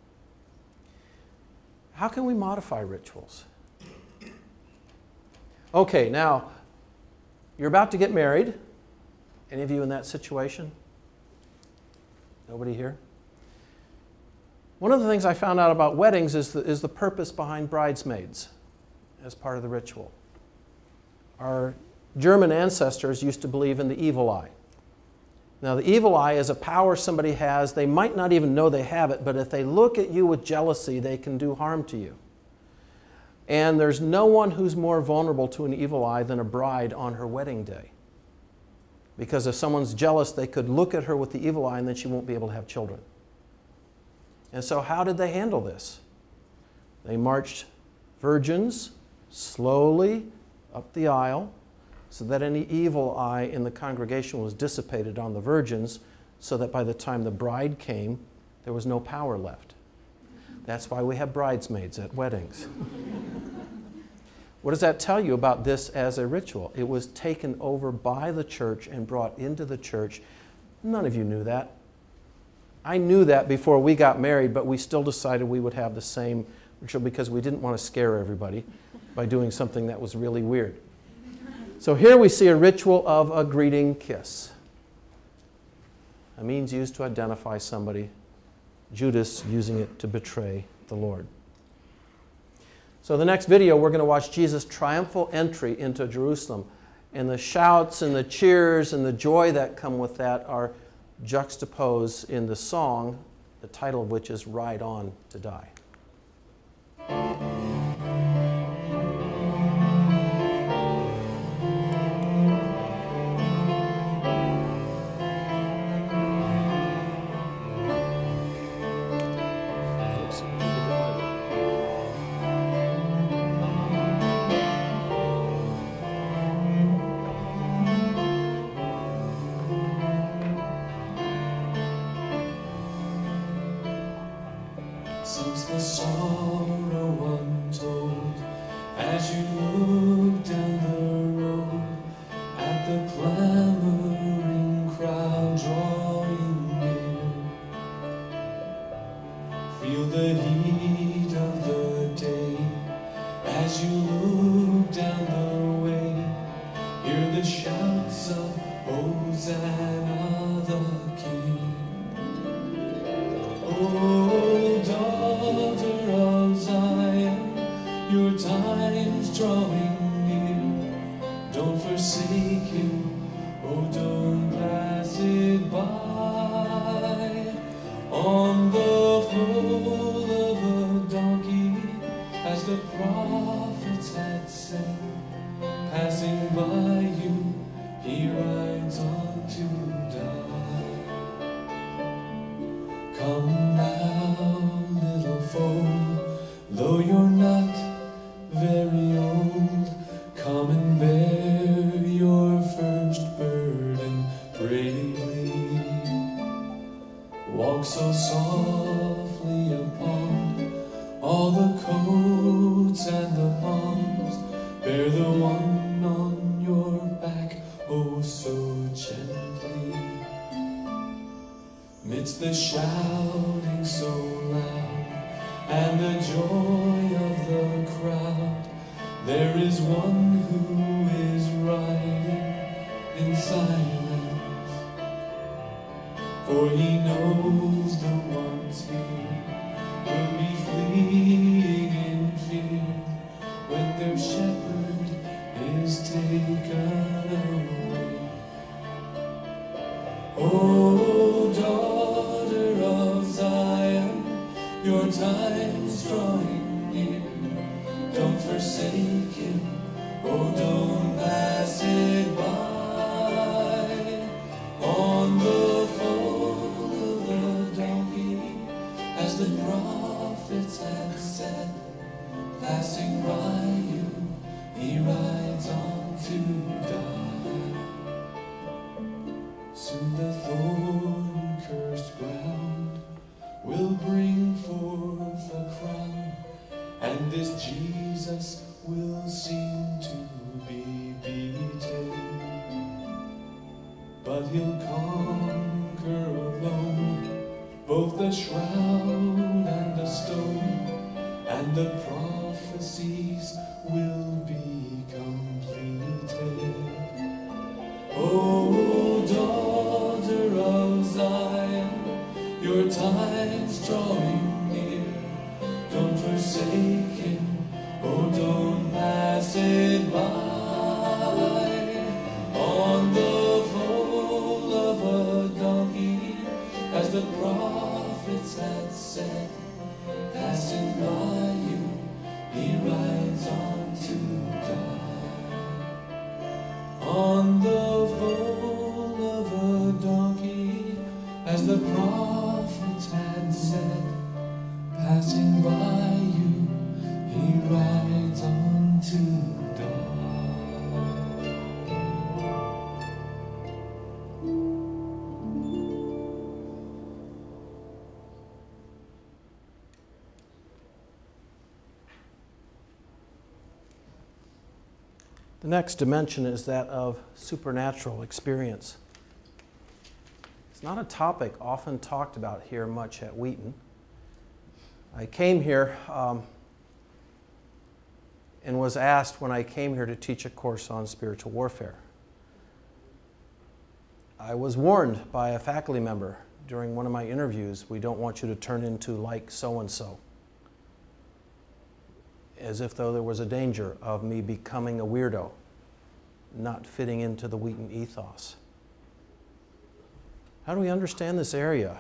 How can we modify rituals? Okay, now, you're about to get married. Any of you in that situation? Nobody here? One of the things I found out about weddings is the, is the purpose behind bridesmaids as part of the ritual. Our German ancestors used to believe in the evil eye. Now, the evil eye is a power somebody has. They might not even know they have it, but if they look at you with jealousy, they can do harm to you. And there's no one who's more vulnerable to an evil eye than a bride on her wedding day. Because if someone's jealous, they could look at her with the evil eye and then she won't be able to have children. And so how did they handle this? They marched virgins slowly up the aisle so that any evil eye in the congregation was dissipated on the virgins, so that by the time the bride came, there was no power left. That's why we have bridesmaids at weddings. What does that tell you about this as a ritual? It was taken over by the church and brought into the church. None of you knew that. I knew that before we got married, but we still decided we would have the same ritual because we didn't want to scare everybody by doing something that was really weird. So here we see a ritual of a greeting kiss, a means used to identify somebody, Judas using it to betray the Lord. So the next video, we're going to watch Jesus' triumphal entry into Jerusalem. And the shouts and the cheers and the joy that come with that are juxtaposed in the song, the title of which is Ride On to Die. Since the sorrow untold, as you look down the road at the clamoring crowd drawing near, feel the heat of the day as you look down the way, hear the shouts of Hosanna the King. Oh, daughter of Zion, your time's drawing near. Don't forsake him, oh, don't pass it by. On the foal of a donkey, as the prophets had said, passing by you, he rides on to die. Come now, little foal, though you're not very old, come and bear your first burden bravely. Walk so softly upon all the coats and the palms, bear the one on your back, oh so gently. Midst the shouting so loud and the joy of the crowd, there is one who is riding in silence, for he knows the ones here will be fleeing in fear when their shepherd is taken away. Oh, daughter of Zion, your time's drawing near. Don't forsake him, oh, don't pass it by. On the foal of the donkey, as the prophets had said, passing by you, he rides on to die. Soon the thorn-cursed ground will bring forth a crown, and this Jesus will seem to be beaten, but he'll conquer alone both the shroud and the stone, and the prophecies will be completed. Oh, daughter of Zion, your time's drawing near. Don't forsake him, oh, don't pass it by. On the foal of a donkey, as the prophets had said, passing by you, he rides on to die. On the foal of a donkey, as the prophets had said, passing by you, he rides on to die. The next dimension is that of supernatural experience. It's not a topic often talked about here much at Wheaton. I came here um, and was asked when I came here to teach a course on spiritual warfare. I was warned by a faculty member during one of my interviews, we don't want you to turn into like so-and-so, as if though there was a danger of me becoming a weirdo, not fitting into the Wheaton ethos. How do we understand this area?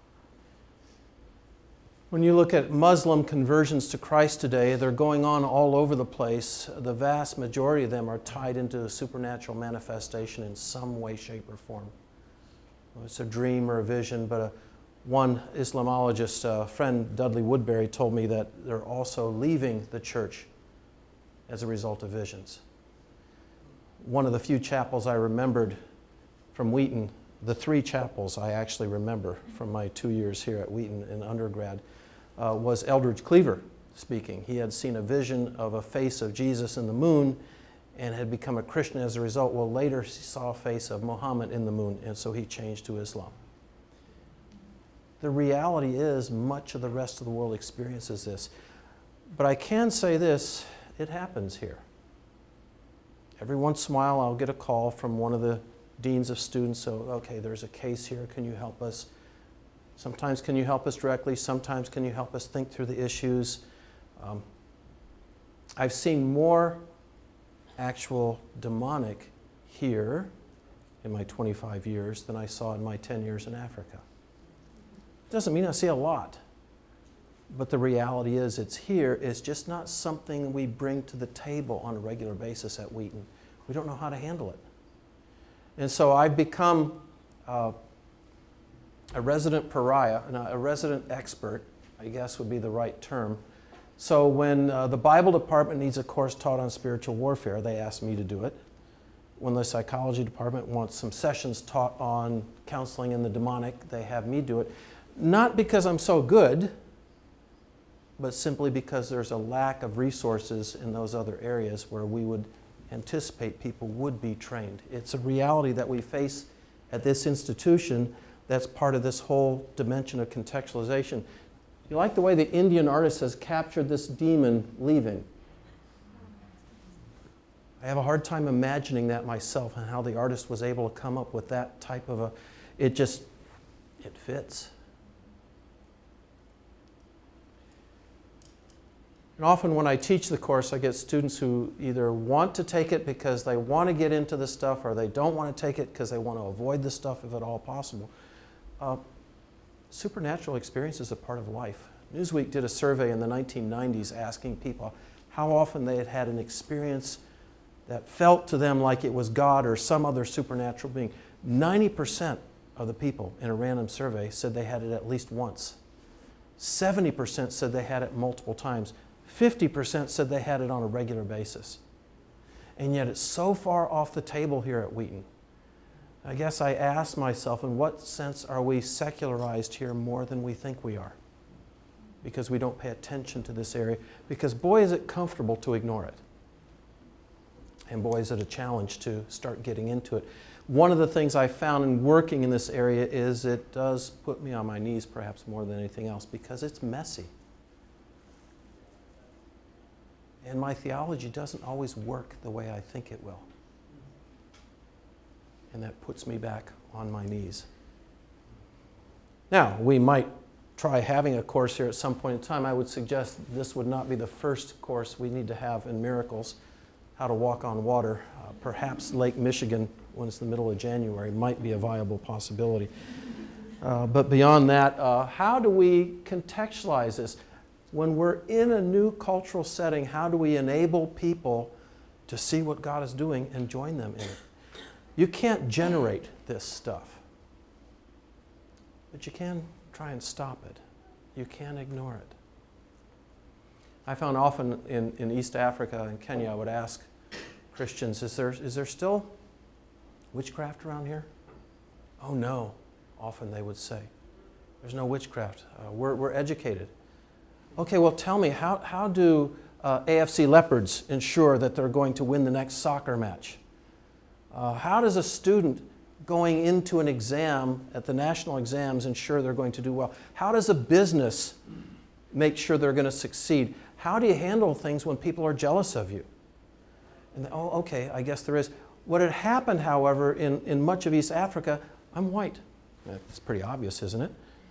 When you look at Muslim conversions to Christ today, they're going on all over the place. The vast majority of them are tied into a supernatural manifestation in some way, shape, or form. It's a dream or a vision, but a, one Islamologist, a friend, Dudley Woodbury, told me that they're also leaving the church as a result of visions. One of the few chapels I remembered from Wheaton, the three chapels I actually remember from my two years here at Wheaton in undergrad, uh, was Eldridge Cleaver speaking. He had seen a vision of a face of Jesus in the moon and had become a Christian as a result. Well, later he saw a face of Muhammad in the moon, and so he changed to Islam. The reality is much of the rest of the world experiences this. But I can say this, it happens here. Every once in a while I'll get a call from one of the deans of students, so, okay, there's a case here, can you help us? Sometimes can you help us directly, sometimes can you help us think through the issues? Um, I've seen more actual demonic here in my twenty-five years than I saw in my ten years in Africa. Doesn't mean I see a lot, but the reality is it's here. It's just not something we bring to the table on a regular basis at Wheaton. We don't know how to handle it. And so I've become uh, a resident pariah, a resident expert, I guess would be the right term. So when uh, the Bible department needs a course taught on spiritual warfare, they ask me to do it. When the psychology department wants some sessions taught on counseling in the demonic, they have me do it. Not because I'm so good, but simply because there's a lack of resources in those other areas where we would anticipate people would be trained. It's a reality that we face at this institution that's part of this whole dimension of contextualization. You like the way the Indian artist has captured this demon leaving? I have a hard time imagining that myself and how the artist was able to come up with that type of a, it just, it fits. And often when I teach the course, I get students who either want to take it because they want to get into the stuff, or they don't want to take it because they want to avoid the stuff if at all possible. Uh, supernatural experience is a part of life. Newsweek did a survey in the nineteen nineties asking people how often they had had an experience that felt to them like it was God or some other supernatural being. ninety percent of the people in a random survey said they had it at least once. seventy percent said they had it multiple times. fifty percent said they had it on a regular basis. And yet it's so far off the table here at Wheaton. I guess I asked myself, in what sense are we secularized here more than we think we are? Because we don't pay attention to this area. Because boy, is it comfortable to ignore it. And boy, is it a challenge to start getting into it. One of the things I found in working in this area is it does put me on my knees perhaps more than anything else, because it's messy. And my theology doesn't always work the way I think it will. And that puts me back on my knees. Now, we might try having a course here at some point in time. I would suggest this would not be the first course we need to have in miracles, how to walk on water. Uh, perhaps Lake Michigan, when it's the middle of January, might be a viable possibility. Uh, but beyond that, uh, how do we contextualize this? When we're in a new cultural setting, how do we enable people to see what God is doing and join them in it? You can't generate this stuff, but you can try and stop it. You can't ignore it. I found often in, in East Africa and Kenya, I would ask Christians, is there, is there still witchcraft around here? Oh no, often they would say. There's no witchcraft. Uh, we're, we're educated. Okay, well tell me, how, how do uh, A F C Leopards ensure that they're going to win the next soccer match? Uh, how does a student going into an exam at the national exams ensure they're going to do well? How does a business make sure they're going to succeed? How do you handle things when people are jealous of you? And oh, okay, I guess there is. What had happened, however, in, in much of East Africa, I'm white. It's pretty obvious, isn't it?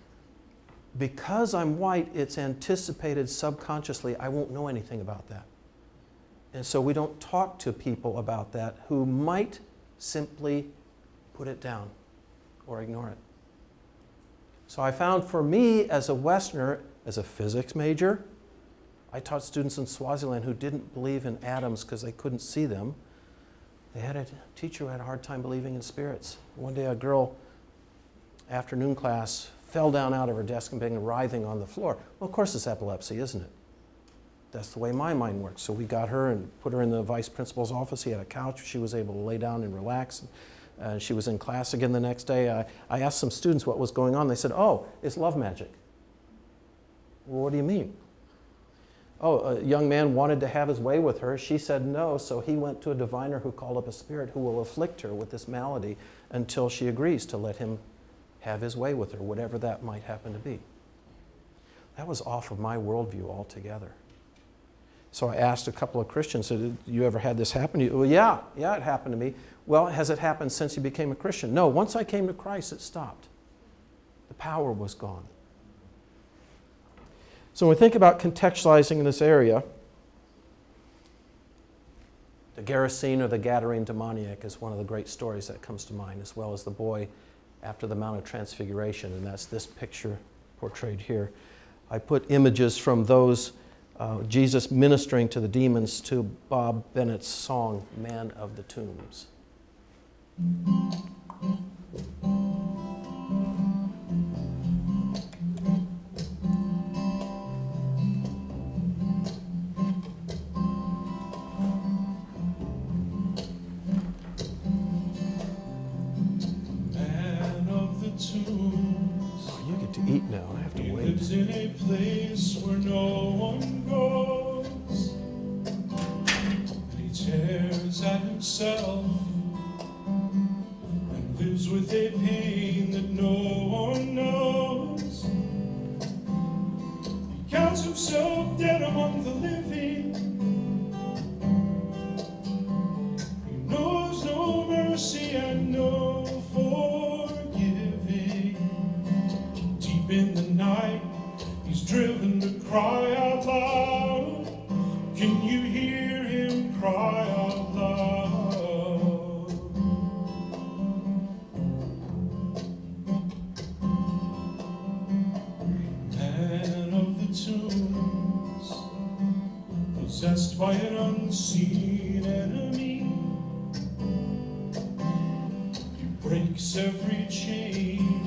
Because I'm white, it's anticipated subconsciously I won't know anything about that. And so we don't talk to people about that who might simply put it down or ignore it. So I found for me as a Westerner, as a physics major, I taught students in Swaziland who didn't believe in atoms because they couldn't see them. They had a teacher who had a hard time believing in spirits. One day a girl, afternoon class, fell down out of her desk and began writhing on the floor. Well, of course it's epilepsy, isn't it? That's the way my mind works. So we got her and put her in the vice principal's office. He had a couch. She was able to lay down and relax. Uh, she was in class again the next day. I, I asked some students what was going on. They said, oh, it's love magic. Well, what do you mean? Oh, a young man wanted to have his way with her. She said no, so he went to a diviner who called up a spirit who will afflict her with this malady until she agrees to let him have his way with her, whatever that might happen to be. That was off of my worldview altogether. So I asked a couple of Christians, did you ever had this happen to you? Well, yeah, yeah, it happened to me. Well, has it happened since you became a Christian? No, once I came to Christ, it stopped. The power was gone. So when we think about contextualizing in this area, the Gration or the Gadarene demoniac is one of the great stories that comes to mind, as well as the boy after the Mount of Transfiguration, and that's this picture portrayed here. I put images from those uh, Jesus ministering to the demons to Bob Bennett's song, Man of the Tombs. Oh, you get to eat now. I have to wait. He lives in a place where no one goes, and he tears at himself and lives with a pain that no one knows. He counts himself dead among the living, in the night, he's driven to cry out loud. Can you hear him cry out loud? Man of the tombs, possessed by an unseen enemy, he breaks every chain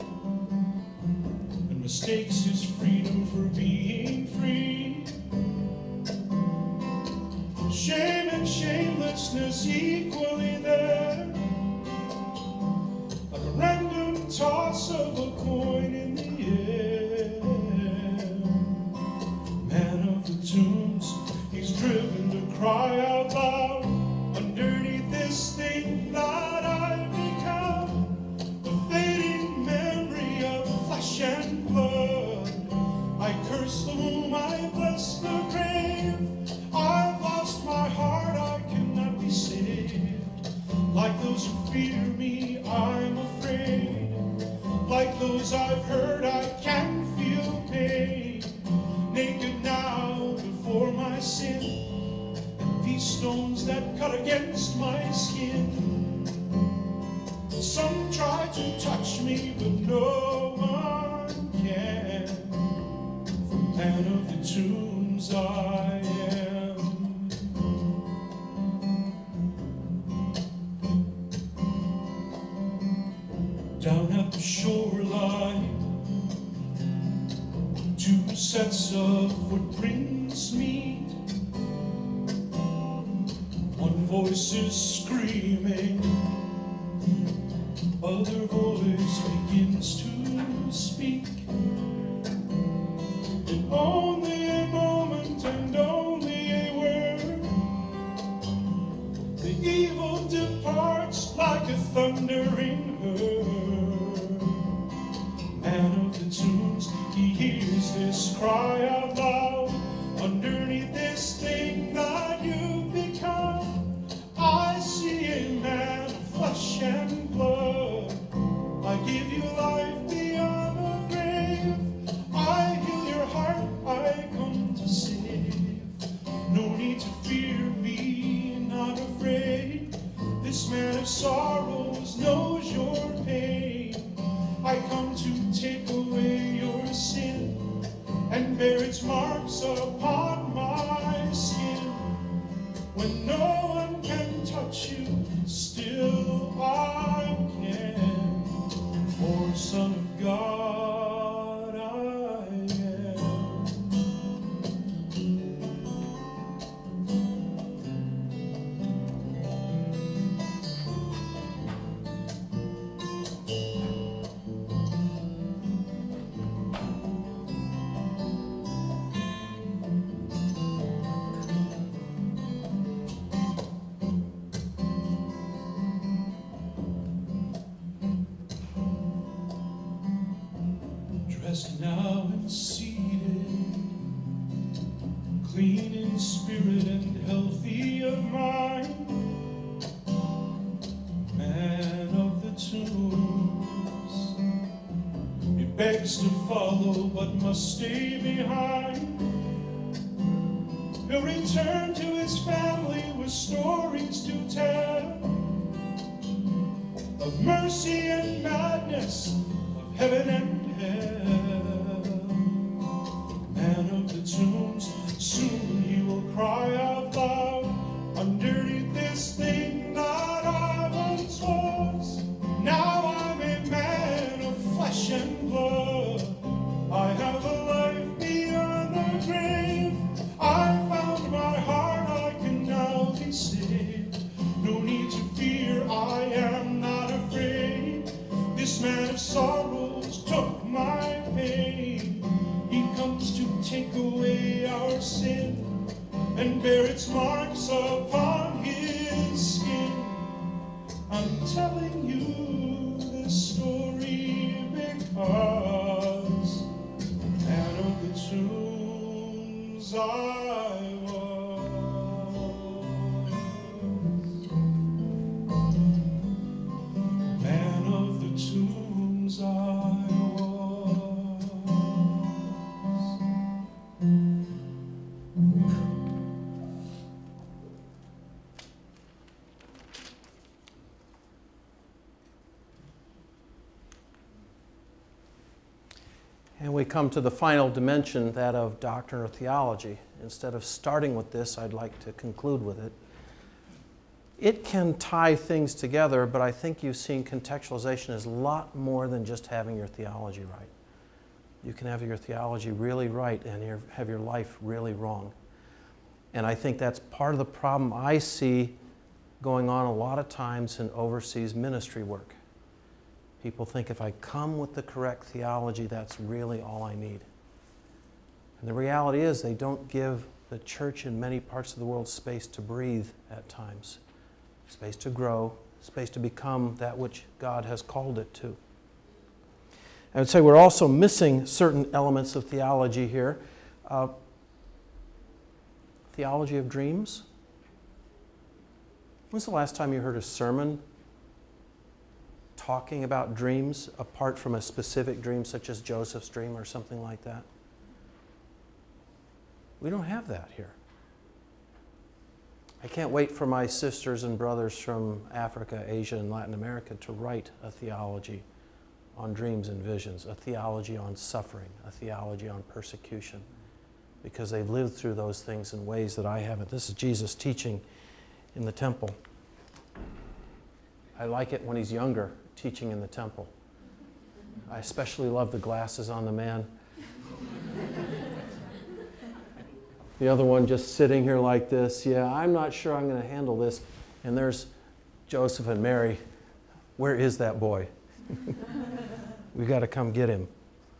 and mistakes his freedom for being free. Shame and shamelessness equally there, like a random toss of a coin in the air. Man of the tombs, he's driven to cry out loud. Underneath this thing that I've become, the fading memory of flesh and blood, I curse the womb, I bless the grave. I've lost my heart, I cannot be saved. Like those who fear me, I'm afraid. Like those I've heard, I can feel pain. Naked now before my sin, and these stones that cut against my skin. Some try to touch me, but no one can. For man of the tombs I am. Down at the shoreline, two sets of footprints meet. One voice is screaming, other voice begins to speak. In only a moment and only a word, the evil departs like a thundering herd. Man of the tombs, he hears this cry out loud. Underneath this thing that you've become, I see a man of flesh and blood. I give you life beyond the grave. I heal your heart, I come to save. No need to fear, be not afraid. This man of sorrows knows your pain. I come to take away your sin and bear its marks upon my skin. When no one can touch you, still I can. For Son of God I am. Dressed now and seated, clean in spirit and healthy of mind, man of the tombs, he begs to follow but must stay behind. He'll return to his family with stories to tell of mercy and madness, of heaven and man of the tombs, soon he will cry out loud. Underneath this thing that I once was, now I'm a man of flesh and blood. I have a life beyond the grave. I found my heart, I can now be saved. No need to fear, I am not afraid. This man of sorrows took my pain. He comes to take away our sin and bear its marks upon his skin. I'm telling you this story because man of the tombs I was. Man of the tombs I was. And we come to the final dimension, that of doctrine or theology. Instead of starting with this, I'd like to conclude with it. It can tie things together, but I think you've seen contextualization is a lot more than just having your theology right. You can have your theology really right and your, have your life really wrong. And I think that's part of the problem I see going on a lot of times in overseas ministry work. People think if I come with the correct theology, that's really all I need. And the reality is they don't give the church in many parts of the world space to breathe at times, space to grow, space to become that which God has called it to. I would say we're also missing certain elements of theology here. Uh, theology of dreams. When's the last time you heard a sermon talking about dreams apart from a specific dream such as Joseph's dream or something like that? We don't have that here. I can't wait for my sisters and brothers from Africa, Asia, and Latin America to write a theology on dreams and visions, a theology on suffering, a theology on persecution, because they've lived through those things in ways that I haven't. This is Jesus teaching in the temple. I like it when he's younger, teaching in the temple. I especially love the glasses on the man. The other one just sitting here like this. Yeah, I'm not sure I'm going to handle this. And there's Joseph and Mary. Where is that boy? We've got to come get him.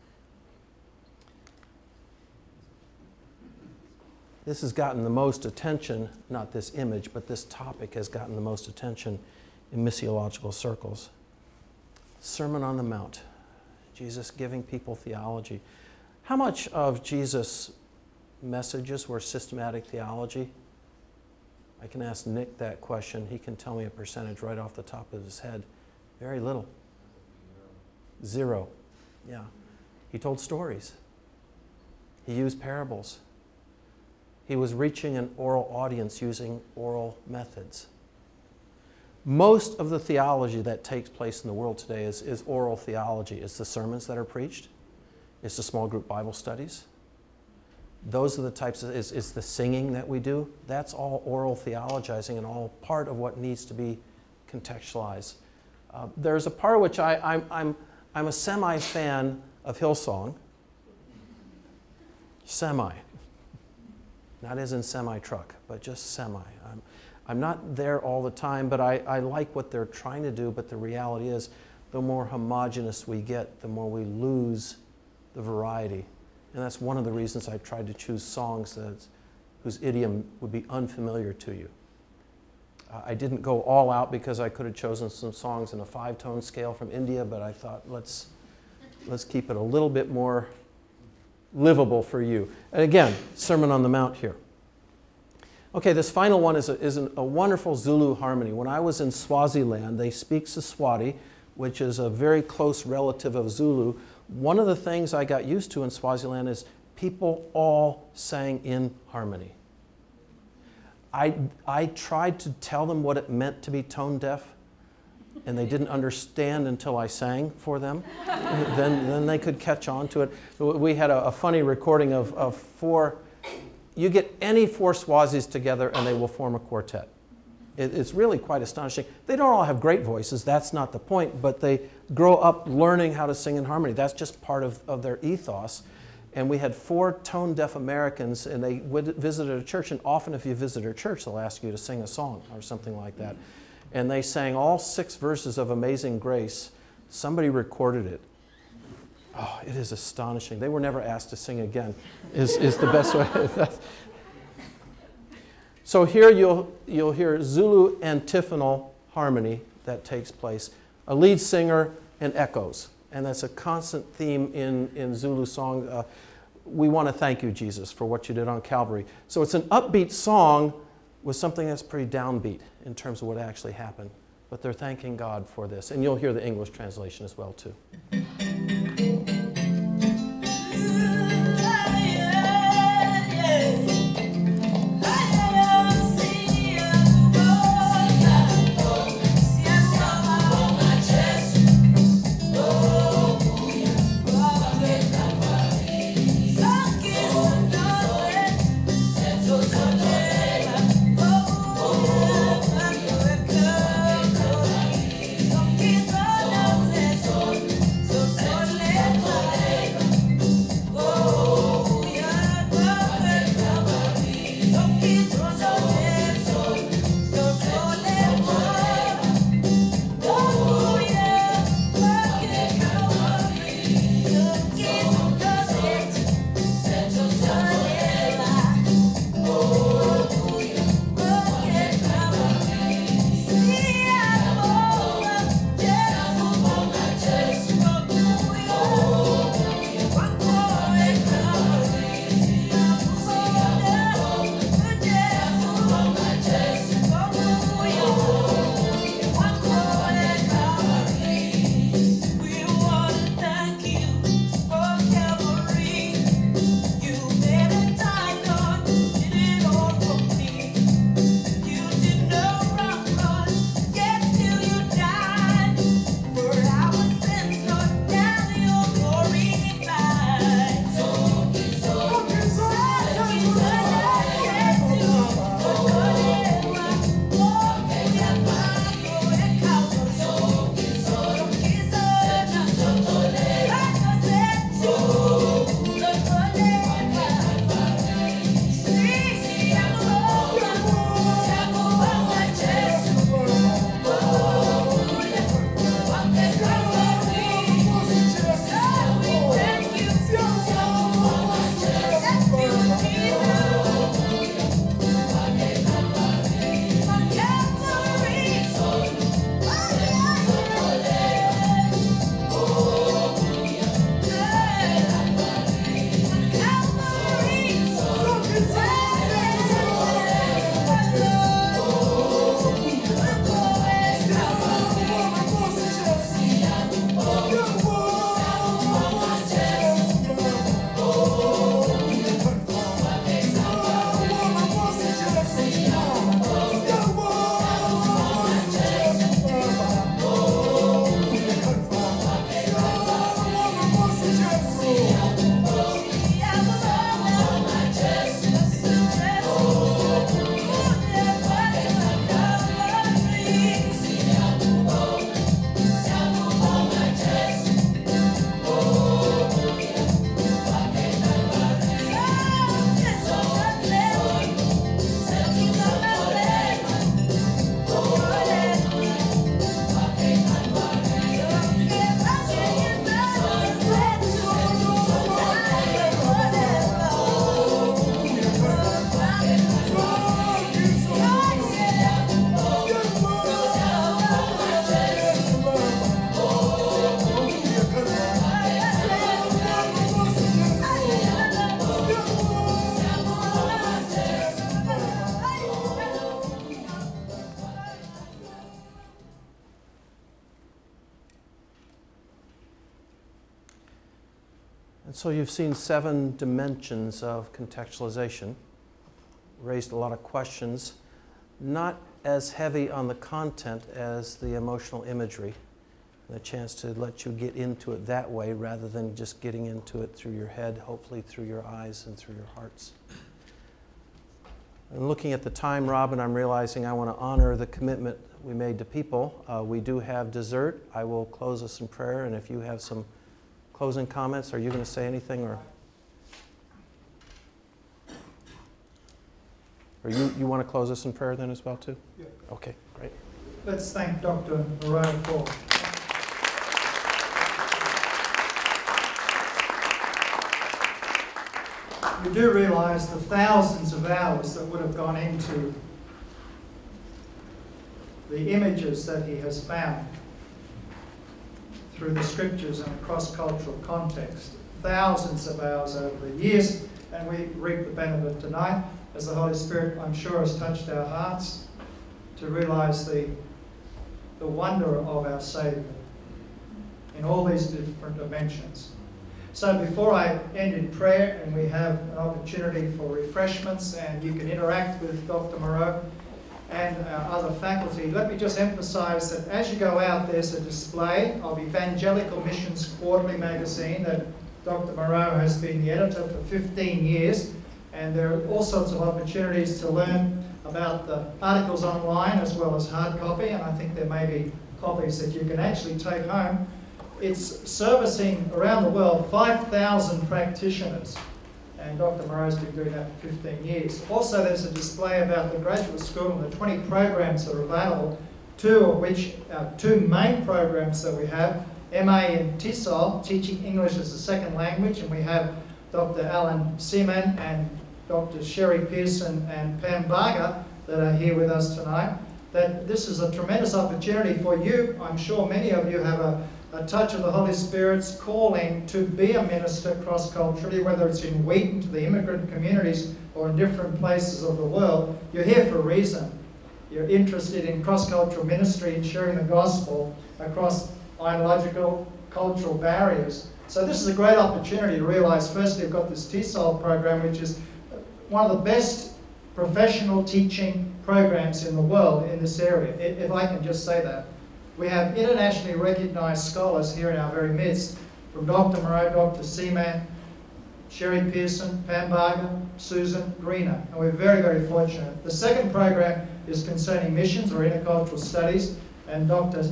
This has gotten the most attention, not this image, but this topic has gotten the most attention in missiological circles. Sermon on the Mount. Jesus giving people theology. How much of Jesus' messages were systematic theology? I can ask Nick that question. He can tell me a percentage right off the top of his head. Very little. Zero. Yeah. He told stories. He used parables. He was reaching an oral audience using oral methods. Most of the theology that takes place in the world today is, is oral theology. It's the sermons that are preached. It's the small group Bible studies. Those are the types of, it's, it's the singing that we do. That's all oral theologizing and all part of what needs to be contextualized. Uh, there's a part of which I, I'm, I'm, I'm a semi-fan of Hillsong. Semi. Not as in semi-truck, but just semi. I'm, I'm not there all the time, but I, I like what they're trying to do, but the reality is the more homogenous we get, the more we lose the variety. And that's one of the reasons I tried to choose songs that, whose idiom would be unfamiliar to you. Uh, I didn't go all out because I could have chosen some songs in a five-tone scale from India, but I thought let's, let's keep it a little bit more livable for you. And again, Sermon on the Mount here. Okay, this final one is a, is an, a wonderful Zulu harmony. When I was in Swaziland, they speak Siswati, which is a very close relative of Zulu. One of the things I got used to in Swaziland is people all sang in harmony. I, I tried to tell them what it meant to be tone deaf, and they didn't understand until I sang for them. then, then they could catch on to it. We had a, a funny recording of, of four, you get any four Swazis together and they will form a quartet. It, it's really quite astonishing. They don't all have great voices, that's not the point, but they grow up learning how to sing in harmony. That's just part of, of their ethos. And we had four tone-deaf Americans, and they visited a church, and often if you visit a church, they'll ask you to sing a song or something like that. And they sang all six verses of Amazing Grace. Somebody recorded it. Oh, it is astonishing. They were never asked to sing again, is, is the best way. So here you'll, you'll hear Zulu antiphonal harmony that takes place. A lead singer and echoes. And that's a constant theme in, in Zulu song. Uh, we want to thank you, Jesus, for what you did on Calvary. So it's an upbeat song with something that's pretty downbeat in terms of what actually happened. But they're thanking God for this. And you'll hear the English translation as well, too. Oh, And so you've seen seven dimensions of contextualization, raised a lot of questions, not as heavy on the content as the emotional imagery, and a chance to let you get into it that way rather than just getting into it through your head, hopefully through your eyes and through your hearts. And looking at the time, Robin, I'm realizing I want to honor the commitment we made to people. Uh, we do have dessert. I will close us in prayer, and if you have some closing comments, are you going to say anything, or, or you, you want to close us in prayer then as well too? Yeah. Okay, great. Let's thank Doctor Moreau for you do realize the thousands of hours that would have gone into the images that he has found through the scriptures in a cross-cultural context. Thousands of hours over the years, and we reap the benefit tonight as the Holy Spirit, I'm sure, has touched our hearts to realize the, the wonder of our Saviour in all these different dimensions. So before I end in prayer, and we have an opportunity for refreshments, and you can interact with Doctor Moreau and our other faculty, let me just emphasize that as you go out, there's a display of Evangelical Missions Quarterly magazine that Doctor Moreau has been the editor for fifteen years, and there are all sorts of opportunities to learn about the articles online as well as hard copy, and I think there may be copies that you can actually take home. It's servicing around the world five thousand practitioners, and Doctor Moreau's been doing that for fifteen years. Also, there's a display about the graduate school and the twenty programs that are available, two of which are two main programs that we have, M A in T E S O L, Teaching English as a Second Language, and we have Doctor Alan Seaman and Doctor Sherry Pearson and Pam Barger that are here with us tonight. That this is a tremendous opportunity for you. I'm sure many of you have a a touch of the Holy Spirit's calling to be a minister cross-culturally, whether it's in Wheaton to the immigrant communities or in different places of the world. You're here for a reason. You're interested in cross-cultural ministry and sharing the gospel across ideological, cultural barriers. So this is a great opportunity to realize, firstly, we've got this T E S O L program, which is one of the best professional teaching programs in the world in this area, if I can just say that. We have internationally recognized scholars here in our very midst, from Doctor Moreau, Doctor Seaman, Sherry Pearson, Pam Barger, Susan Greener, and we're very, very fortunate. The second program is concerning missions or intercultural studies, and Doctor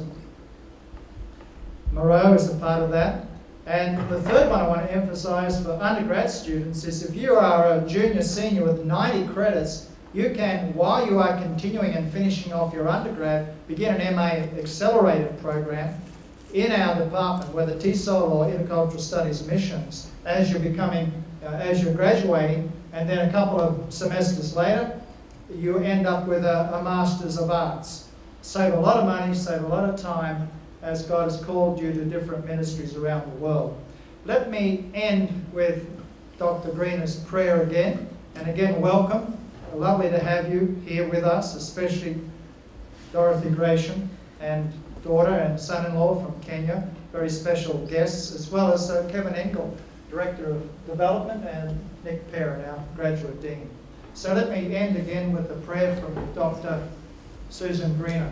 Moreau is a part of that. And the third one I want to emphasize for undergrad students is if you are a junior senior with ninety credits, you can, while you are continuing and finishing off your undergrad, begin an M A accelerated program in our department, whether T E S O L or Intercultural Studies Missions, as you're becoming, uh, as you're graduating, and then a couple of semesters later, you end up with a, a Master's of Arts. Save a lot of money, save a lot of time, as God has called you to different ministries around the world. Let me end with Doctor Greener's prayer again, and again, welcome. Lovely to have you here with us, especially Dorothy Gration and daughter and son-in-law from Kenya, very special guests, as well as uh, Kevin Engel, Director of Development, and Nick Perrin, our Graduate Dean. So let me end again with a prayer from Doctor Susan Greener.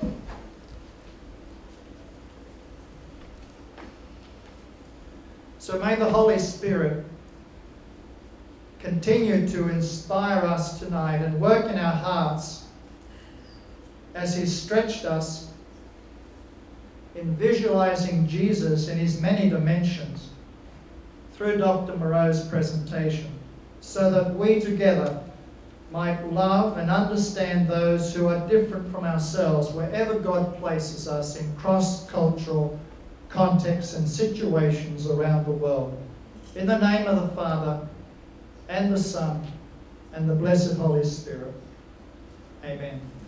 So may the Holy Spirit continue to inspire us tonight and work in our hearts as He's stretched us in visualizing Jesus in His many dimensions through Doctor Moreau's presentation, so that we together might love and understand those who are different from ourselves wherever God places us in cross-cultural contexts and situations around the world. In the name of the Father, and the Son, and the blessed Holy Spirit. Amen.